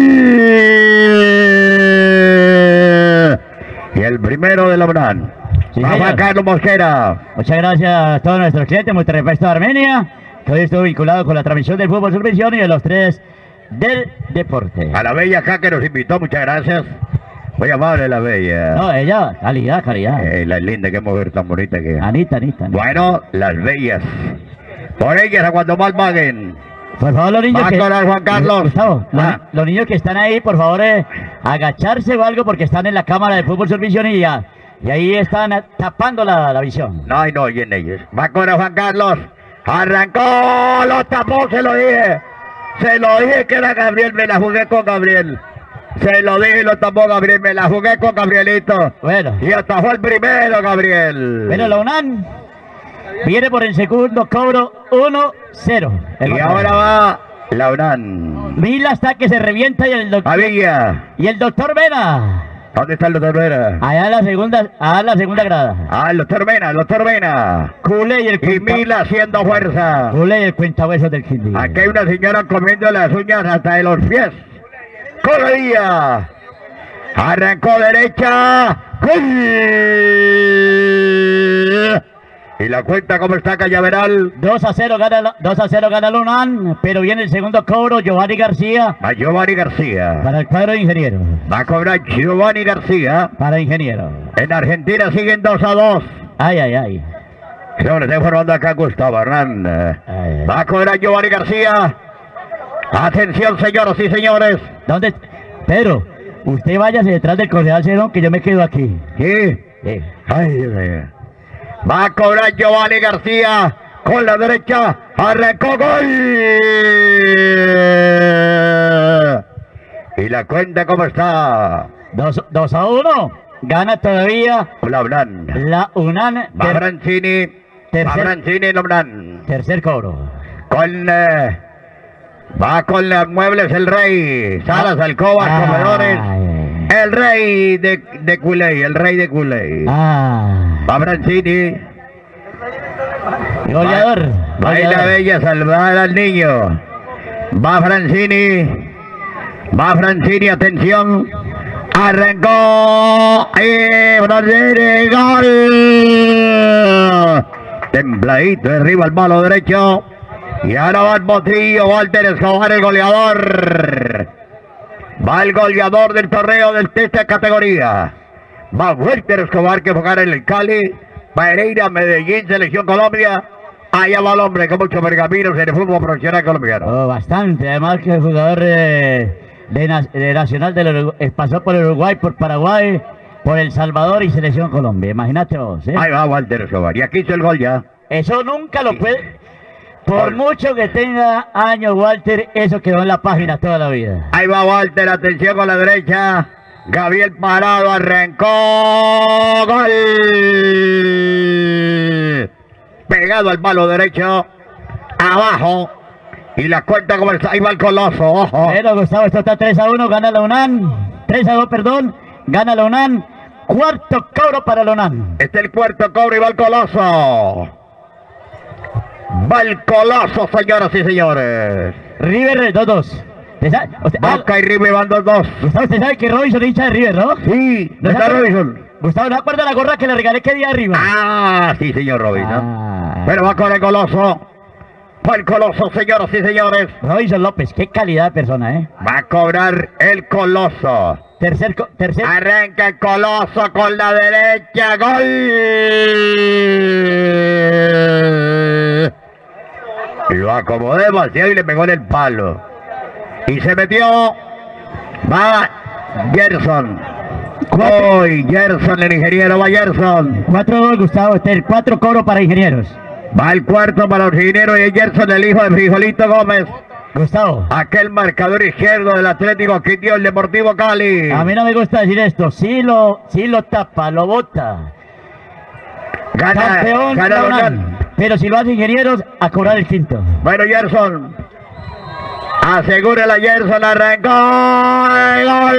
Y el primero de la UNAM. Sí, Va señor. Carlos Mosquera. Muchas gracias a todos nuestros clientes, muy respeto a Armenia, que hoy estuvo vinculado con la transmisión del fútbol subvención y de los tres del deporte. A la Bella acá que nos invitó, muchas gracias. Muy amable la Bella. No, ella, calidad. La linda, qué mujer tan bonita que es. Anita. Bueno, las bellas. Por ellas a cuando más paguen. Por favor, los niños Va a cobrar Juan Carlos. Gustavo, Ah. los niños que están ahí, por favor, agacharse o algo porque están en la cámara de fútbol subvención y ahí están tapando la visión. No, y no oyen ellos. Va a cobrar Juan Carlos. Arrancó, lo tapó, se lo dije. Se lo dije que era Gabriel, me la jugué con Gabriel. Se lo dije, lo tapó Gabriel, me la jugué con Gabrielito. Bueno. Y atajó el primero, Gabriel. Pero la UNAM viene por el segundo cobro 1-0. Y ahora va la UNAM. Mila hasta que se revienta y el doctor. Y el doctor Vena. ¿Dónde está el doctor Vena? Allá en la segunda grada. Ah, el doctor Vena. Cule y el Mila haciendo fuerza. Cule y el cuentahuesos del Quindío. Aquí hay una señora comiendo las uñas hasta de los pies. Corredía. Arrancó derecha. ¡Gol! Y la cuenta cómo está Cañaveral. 2-0 gana la UNAM, pero viene el segundo cobro, Giovanni García. A Giovanni García. Para el cuadro de ingeniero. Va a cobrar Giovanni García. Para ingeniero. En Argentina siguen 2-2. Ay. Yo le estoy informando acá a Gustavo Hernández. Va a cobrar Giovanni García. Atención, señoras y señores. ¿Dónde? Pedro, usted váyase detrás del concejal Cerón, que yo me quedo aquí. ¿Qué? Sí. Ay, Dios mío. Va a cobrar Giovanni García con la derecha. Arrancó, gol. Y la cuenta cómo está. 2-1. Gana todavía La UNAM. la UNAM. Va Brancini. Va Brancini, la UNAM. Tercer cobro. Con... va con los muebles el rey. Salas, alcobas, comedores. El rey de Culey. El rey de Culey. Va Brancini. Goleador. Va la Bella salvar al niño. Va Francini, atención. Arrancó. Brancini, gol. Templadito arriba al palo derecho. Y ahora va el botillo. Walter Escobar, el goleador. Va el goleador del torneo de esta categoría. Va Walter Escobar, que jugará en el Cali. Pereira, Medellín, Selección Colombia. Allá va el hombre con muchos pergaminos en el fútbol profesional colombiano. Oh, bastante, además que el jugador de Nacional del Uruguay, pasó por Uruguay, por Paraguay, por El Salvador y Selección Colombia. Imagínate vos. Ahí va Walter Escobar. Y aquí hizo el gol ya. Eso nunca lo puede... Por mucho que tenga años Walter, eso quedó en la página toda la vida. Ahí va Walter, atención con la derecha. Gabriel parado, arrancó. Gol. Pegado al palo derecho. Abajo. Y la cuenta como está. Ahí va el Coloso. Ojo. Pero Gustavo, esto está 3-1. Gana la UNAM. 3-2, perdón. Gana la UNAM. Cuarto cobro para la UNAM. Este es el cuarto cobro y va el Coloso. Va el Coloso, señoras y señores. River 2-2. Boca y River van 2-2. Gustavo, usted sabe que Robinson es hincha de River, ¿no? Sí, ¿no está Robinson? Gustavo, ¿no acuerda la gorra que le regalé que día arriba? Ah, sí, señor Robinson. Pero va con el Coloso. Fue el Coloso, señoras y señores. Robinson López, qué calidad de persona, ¿eh? Va a cobrar el Coloso. Tercer. Arranca el Coloso con la derecha. ¡Gol! Lo acomodó demasiado y le pegó en el palo. Y se metió. Va Gerson. Hoy Gerson, el ingeniero, va Gerson. 4-2, Gustavo, 4 cobro para ingenieros. Va el cuarto para los ingenieros y Gerson, el hijo de Frijolito Gómez. Gustavo. Aquel marcador izquierdo del Atlético Quindío, el Deportivo Cali. A mí no me gusta decir esto. Sí lo tapa, lo bota. Campeón, gana. Pero si lo hace ingenieros, a cobrar el quinto. Bueno, Gerson. Asegúrela, Gerson, arrancó el gol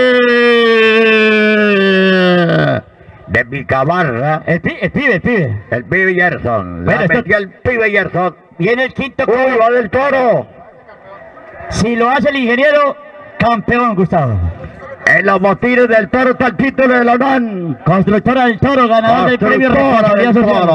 de Picabarra. El pibe. El pibe Gerson. Bueno, la metió el pibe Gerson. Viene el quinto. ¡Uy, va del Toro! Si lo hace el ingeniero, campeón, Gustavo. En los botines del Toro está el título de la UNAM. Constructora del Toro, ganador del premio Responsabilidad Social.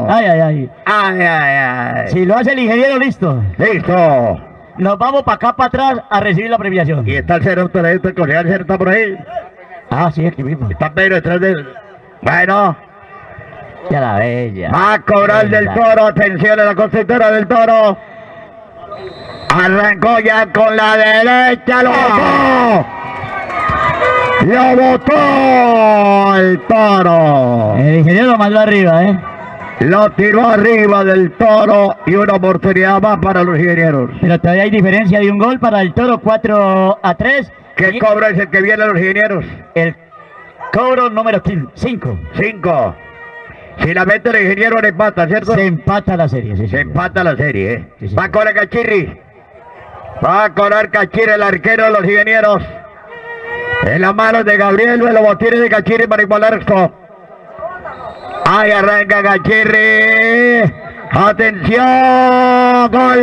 Ay. Si lo hace el ingeniero, listo. Listo. Nos vamos para acá, para atrás, a recibir la premiación. Y está el cero, el concejal Cero está por ahí. Ah, sí, aquí mismo. Está Pedro detrás de él. Bueno. Ya la bella. Va a cobrar del Toro. Atención a la constructora del Toro. Arrancó ya con la derecha. ¡Lo botó! ¡Lo botó el Toro! El ingeniero lo mandó arriba, ¿eh? Lo tiró arriba del Toro y una oportunidad más para los ingenieros. Pero todavía hay diferencia de un gol para el Toro, 4-3. ¿Qué cobro es el que viene a los ingenieros? El cobro número 5. 5. Si la mete el ingeniero le empata, ¿cierto? Se empata la serie, sí. Se empata la serie, ¿eh? Sí. Va a cobrar Cachirri. Va a cobrar Cachirri, el arquero de los ingenieros. En las manos de Gabriel, los botines de Cachirri para igualar esto. Ahí arranca Cachirri. ¡Atención! ¡Gol!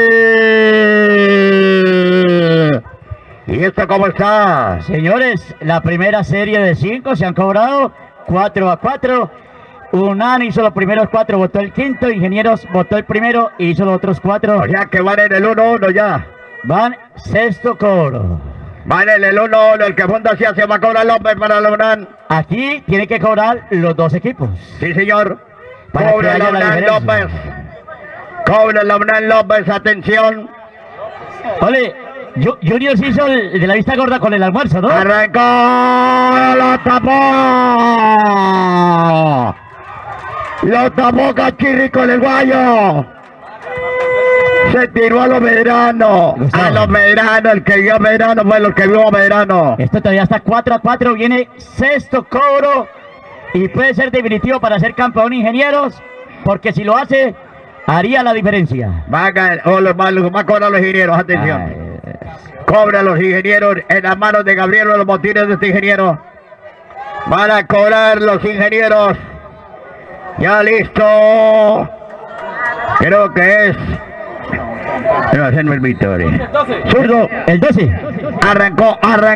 ¿Y esto cómo está? Señores, la primera serie de 5 se han cobrado 4-4. UNAM hizo los primeros 4, votó el quinto. Ingenieros votó el primero y hizo los otros 4. O sea que van en el 1-1 ya. Van sexto cobro. Van en el 1-1, el que funda se va a cobrar López para la UNAM. Aquí tienen que cobrar los 2 equipos. Sí, señor. Para Cobra la UNAM López. Cobra la UNAM López, atención. Ole, Junior se hizo el de la vista gorda con el almuerzo, ¿no? Arrancó, lo tapó Cachirri con el guayo. Se tiró a los Medrano. A los Medrano, el que vio a Medrano fue el que vio a Medrano. Esto todavía está 4-4, viene sexto cobro y puede ser definitivo para ser campeón ingenieros, porque si lo hace, haría la diferencia. Va a cobrar los ingenieros, atención. Cobra los ingenieros en las manos de Gabriel, los botines de este ingeniero. Van a cobrar los ingenieros. Ya listo. Creo que es... Pero hacerme el victoria. Zurdo, el 12. Arrancó.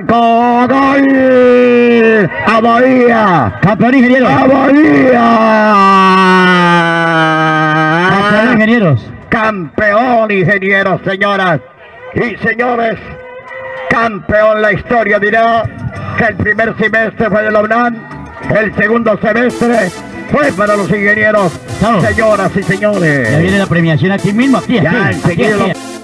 ¡Gol! ¡A Bahía! ¡Campeón ingeniero! ¡A Bahía! ¡Campeón ingenieros! ¡Campeón ingenieros, señoras y señores! ¡Campeón! La historia dirá que el primer semestre fue de la UNAM, el segundo semestre fue para los ingenieros. Señoras y señores. Ya viene la premiación aquí mismo, aquí. Ya enseguida.